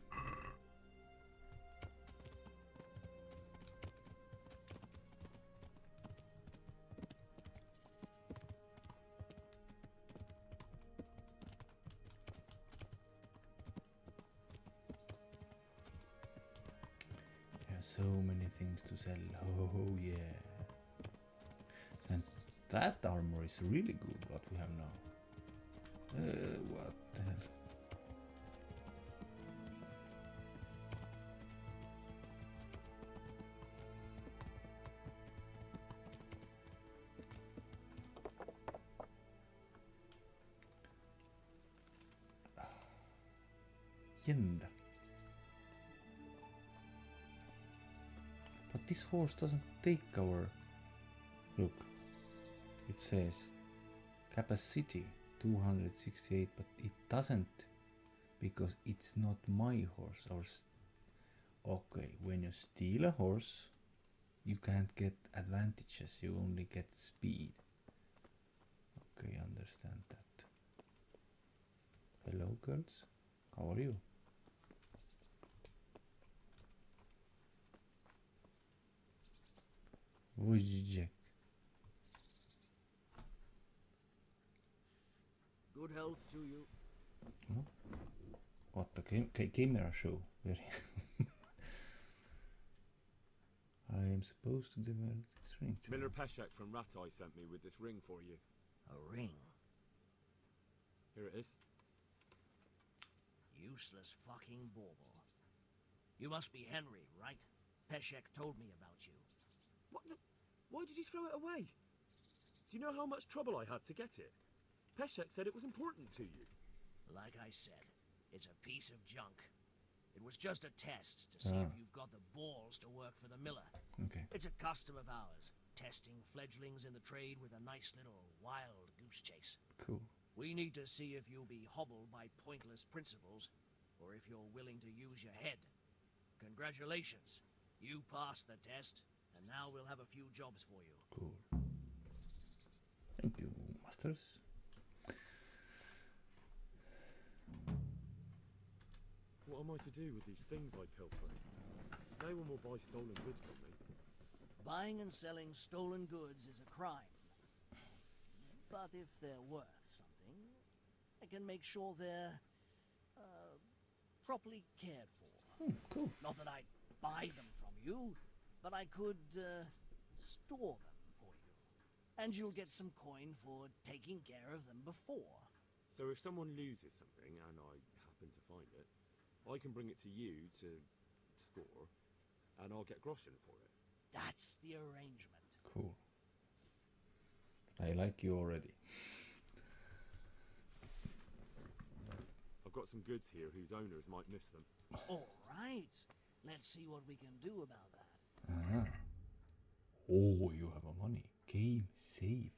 So many things to sell. Oh yeah. And that armor is really good, what we have now. What the hell? Yenda. But this horse doesn't take our... Look, it says capacity 268, but it doesn't, because it's not my horse. Okay, when you steal a horse, you can't get advantages, you only get speed. Okay, understand that. Hello girls, how are you? Wojciech. Good health to you. No? What the camera show? Very. I am supposed to develop this ring. Miller Peshek from Ratai sent me with this ring for you. A ring? Here it is. Useless fucking bauble. You must be Henry, right? Peshek told me about you. What the? Why did you throw it away? Do you know how much trouble I had to get it? Peshek said it was important to you. Like I said, it's a piece of junk. It was just a test to see if you've got the balls to work for the miller. Okay. It's a custom of ours, testing fledglings in the trade with a nice little wild goose chase. Cool. We need to see if you'll be hobbled by pointless principles, or if you're willing to use your head. Congratulations. You passed the test, and now we'll have a few jobs for you. Cool. Thank you, masters. What am I to do with these things I pilfer? No one will buy stolen goods from me. Buying and selling stolen goods is a crime. But if they're worth something, I can make sure they're properly cared for. Cool. Not that I'd buy them from you, but I could store them for you. And you'll get some coin for taking care of them before. So if someone loses something and I happen to find it, I can bring it to you to store, and I'll get groschen for it. That's the arrangement. Cool. I like you already. I've got some goods here whose owners might miss them. All right. Let's see what we can do about that. Uh-huh. Oh, you have a money. Game saved.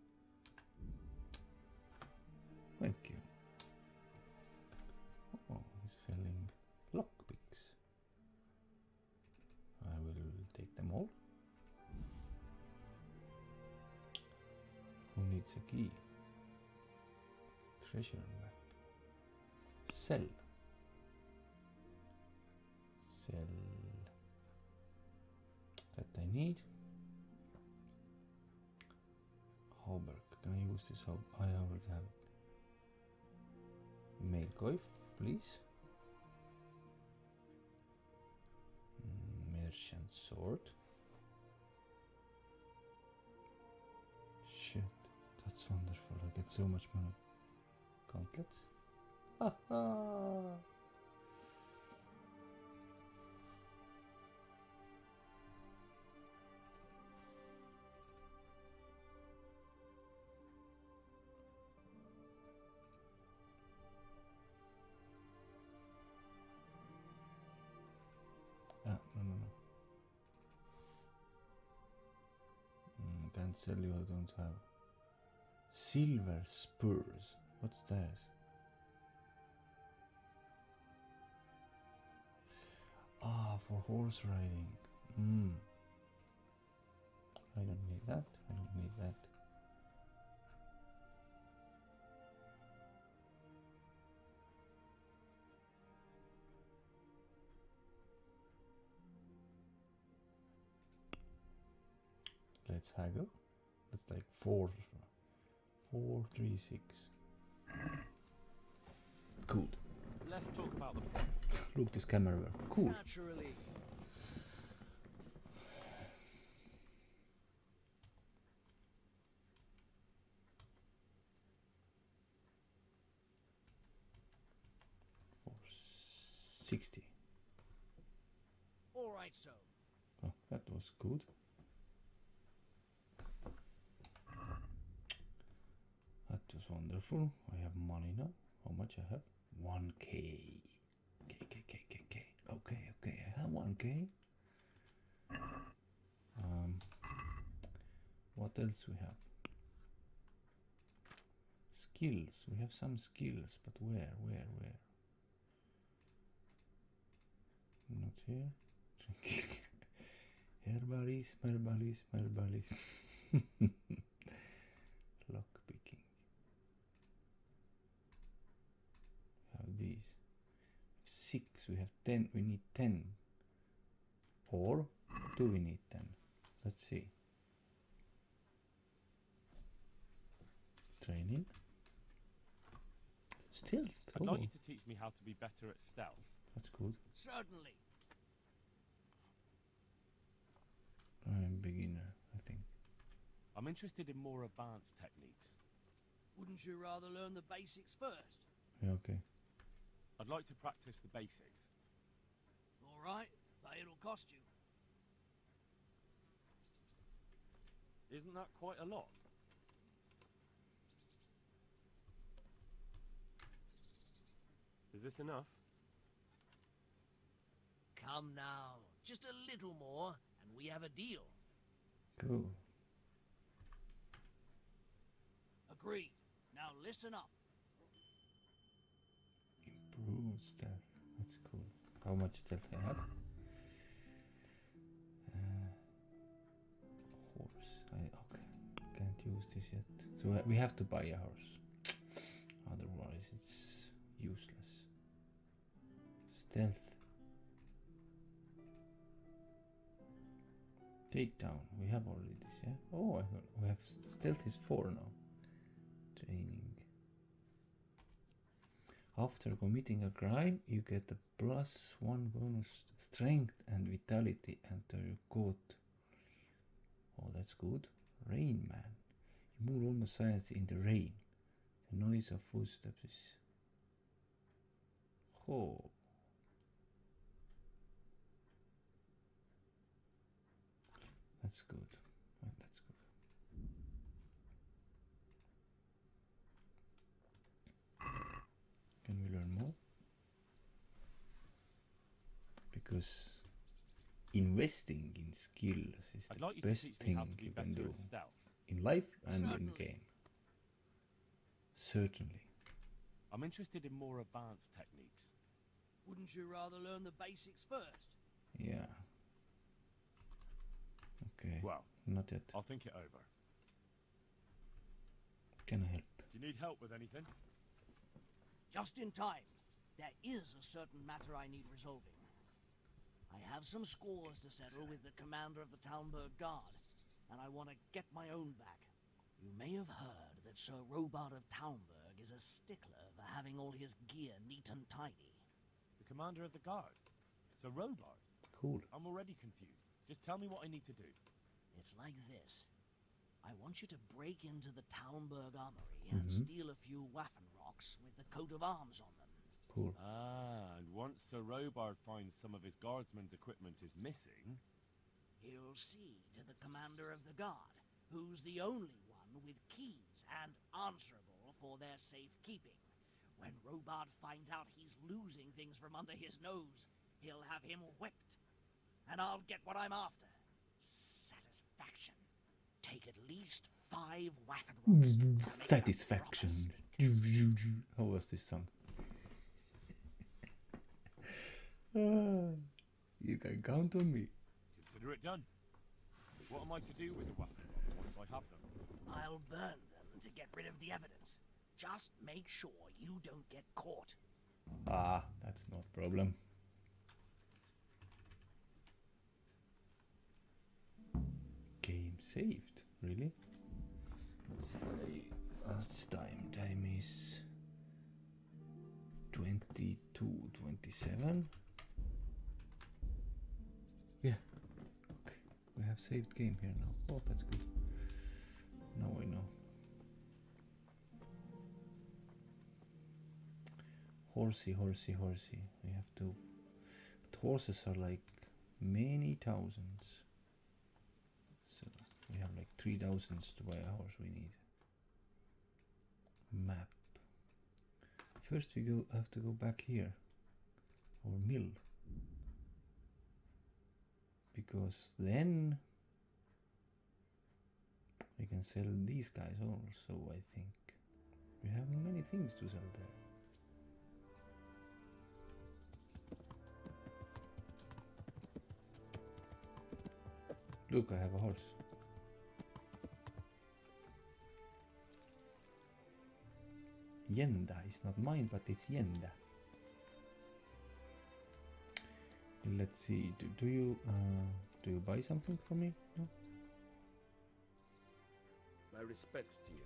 Thank you. Oh, he's selling lockpicks. I will take them all. key. Treasure map. Sell. Sell. That I need. Hauberg. Can I use this? I already have it. Mailcoif, please. Merchant sword. Shit, that's wonderful. I get so much money. Gauntlets. Haha. No. Can't sell you, I don't have. Silver spurs. What's that? Ah, for horse riding. I don't need that. I don't need that. Let's haggle. That's like 4, 3, 6. Good. Let's talk about the price. Look, this camera work. Cool. Naturally. For 60. All right, so. Oh, that was good. That was wonderful. I have money now. How much I have? 1k. K. Okay. I have 1k. What else we have? Skills. We have some skills, but where? Not here. Herbalis. Lock picking. Have these. 6. We have 10. We need 10. Or do we need 10? Let's see. Training. Stealth. I'd like you to teach me how to be better at stealth. That's good. Certainly. I'm beginner, I think. I'm interested in more advanced techniques. Wouldn't you rather learn the basics first? Yeah, okay. I'd like to practice the basics. All right, but it'll cost you. Isn't that quite a lot? Is this enough? Come now, just a little more, and we have a deal. Cool. Agreed. Now listen up. Improved stealth. That's cool. How much stealth I have? Horse. Okay. Can't use this yet. So we have to buy a horse. Otherwise it's useless. Stealth. Takedown. We have already this, yeah? Oh, we have stealth is 4 now. Training. After committing a crime, you get a +1 bonus strength and vitality enter your coat. Oh, that's good. Rain Man. You move almost silently in the rain. The noise of footsteps is... Oh. That's good. Oh, that's good. Can we learn more? Because investing in skills is I'd the like you to best teach me thing how to be you can better do at stealth. in life and in Certainly. game. Certainly. I'm interested in more advanced techniques. Wouldn't you rather learn the basics first? Yeah. Okay. Well, Not yet. I'll think it over. can I help? Do you need help with anything? Just in time. There is a certain matter I need resolving. I have some scores to settle with the commander of the Talmberg Guard, and I want to get my own back. You may have heard that Sir Robard of Talmberg is a stickler for having all his gear neat and tidy. The commander of the guard? Sir Robard? Cool. I'm already confused. Just tell me what I need to do. It's like this. I want you to break into the Talmberg armory and steal a few Waffen rocks with the coat of arms on them. Cool. Ah, and once Sir Robard finds some of his guardsmen's equipment is missing... He'll see to the commander of the guard, who's the only one with keys and answerable for their safekeeping. When Robard finds out he's losing things from under his nose, he'll have him whipped. And I'll get what I'm after. Satisfaction. Take at least 5 Waffen rocks. to make it up Satisfaction. proper. How was this song? You can count on me. Consider it done. What am I to do with the Waffen once I have them? I'll burn them to get rid of the evidence. Just make sure you don't get caught. Ah, that's not a problem. Game saved, really? Let's see. What's this time? Time is 22:27. Yeah. Okay. We have saved game here now. Oh, that's good. Now I know. Horsey, horsey, horsey. We have to. But horses are like many thousands. So we have like 3,000 to buy a horse. We need map. First we have to go back here, or mill, because then we can sell these guys also. I think we have many things to sell there. Look, I have a horse. Yenda is not mine, but it's Yenda. Let's see. Do you buy something for me? No? My respects to you.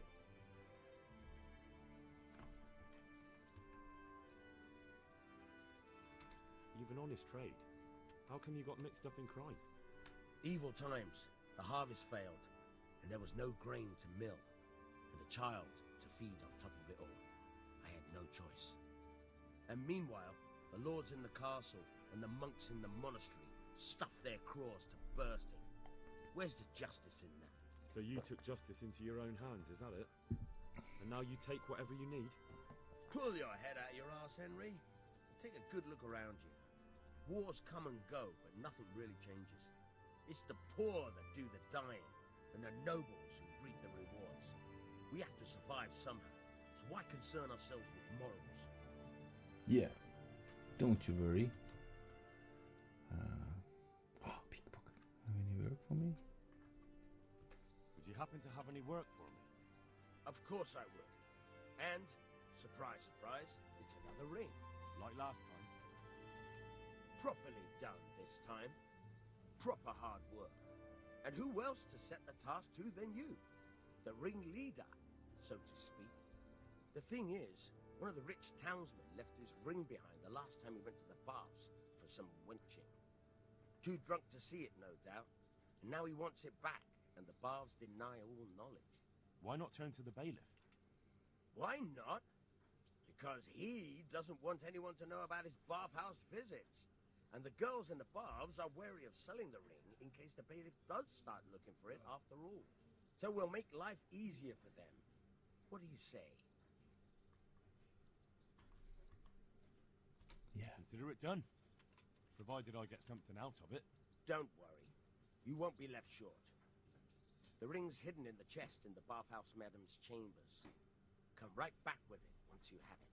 You've an honest trade. How come you got mixed up in crime? Evil times. The harvest failed, and there was no grain to mill, and a child to feed on top of it all. I had no choice. And meanwhile, the lords in the castle and the monks in the monastery stuffed their craws to bursting. Where's the justice in that? So you took justice into your own hands, is that it? And now you take whatever you need? Pull your head out your arse, Henry. Take a good look around you. Wars come and go, but nothing really changes. It's the poor that do the dying, and the nobles who reap the rewards. We have to survive somehow, so why concern ourselves with morals? Yeah, don't you worry. Pickpocket. Have any work for me? Would you happen to have any work for me? Of course I would. And, surprise, surprise, it's another ring. Like last time? Properly done this time. Proper hard work. And who else to set the task to than you? The ringleader, so to speak. The thing is, one of the rich townsmen left his ring behind the last time he went to the baths for some wenching. Too drunk to see it, no doubt. And now he wants it back, and the baths deny all knowledge. Why not turn to the bailiff? Why not? Because he doesn't want anyone to know about his bathhouse visits. And the girls in the baths are wary of selling the ring in case the bailiff does start looking for it after all. So we'll make life easier for them. What do you say? Yeah. Consider it done. Provided I get something out of it. Don't worry. You won't be left short. The ring's hidden in the chest in the bathhouse madam's chambers. Come right back with it once you have it.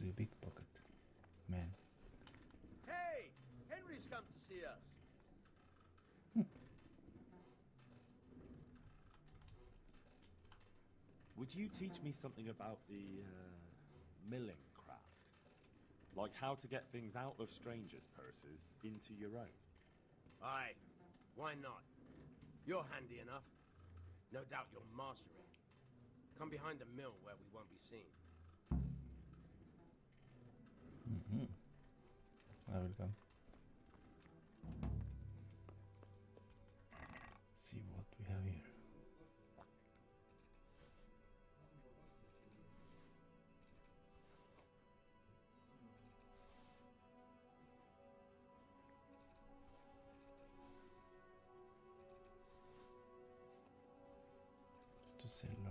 you big pocket, man. Hey! Henry's come to see us. Would you teach me something about the milling craft? Like how to get things out of strangers' purses into your own? Aye, why not? You're handy enough. No doubt you'll master it. Come behind the mill where we won't be seen. I will come. See what we have here. To sell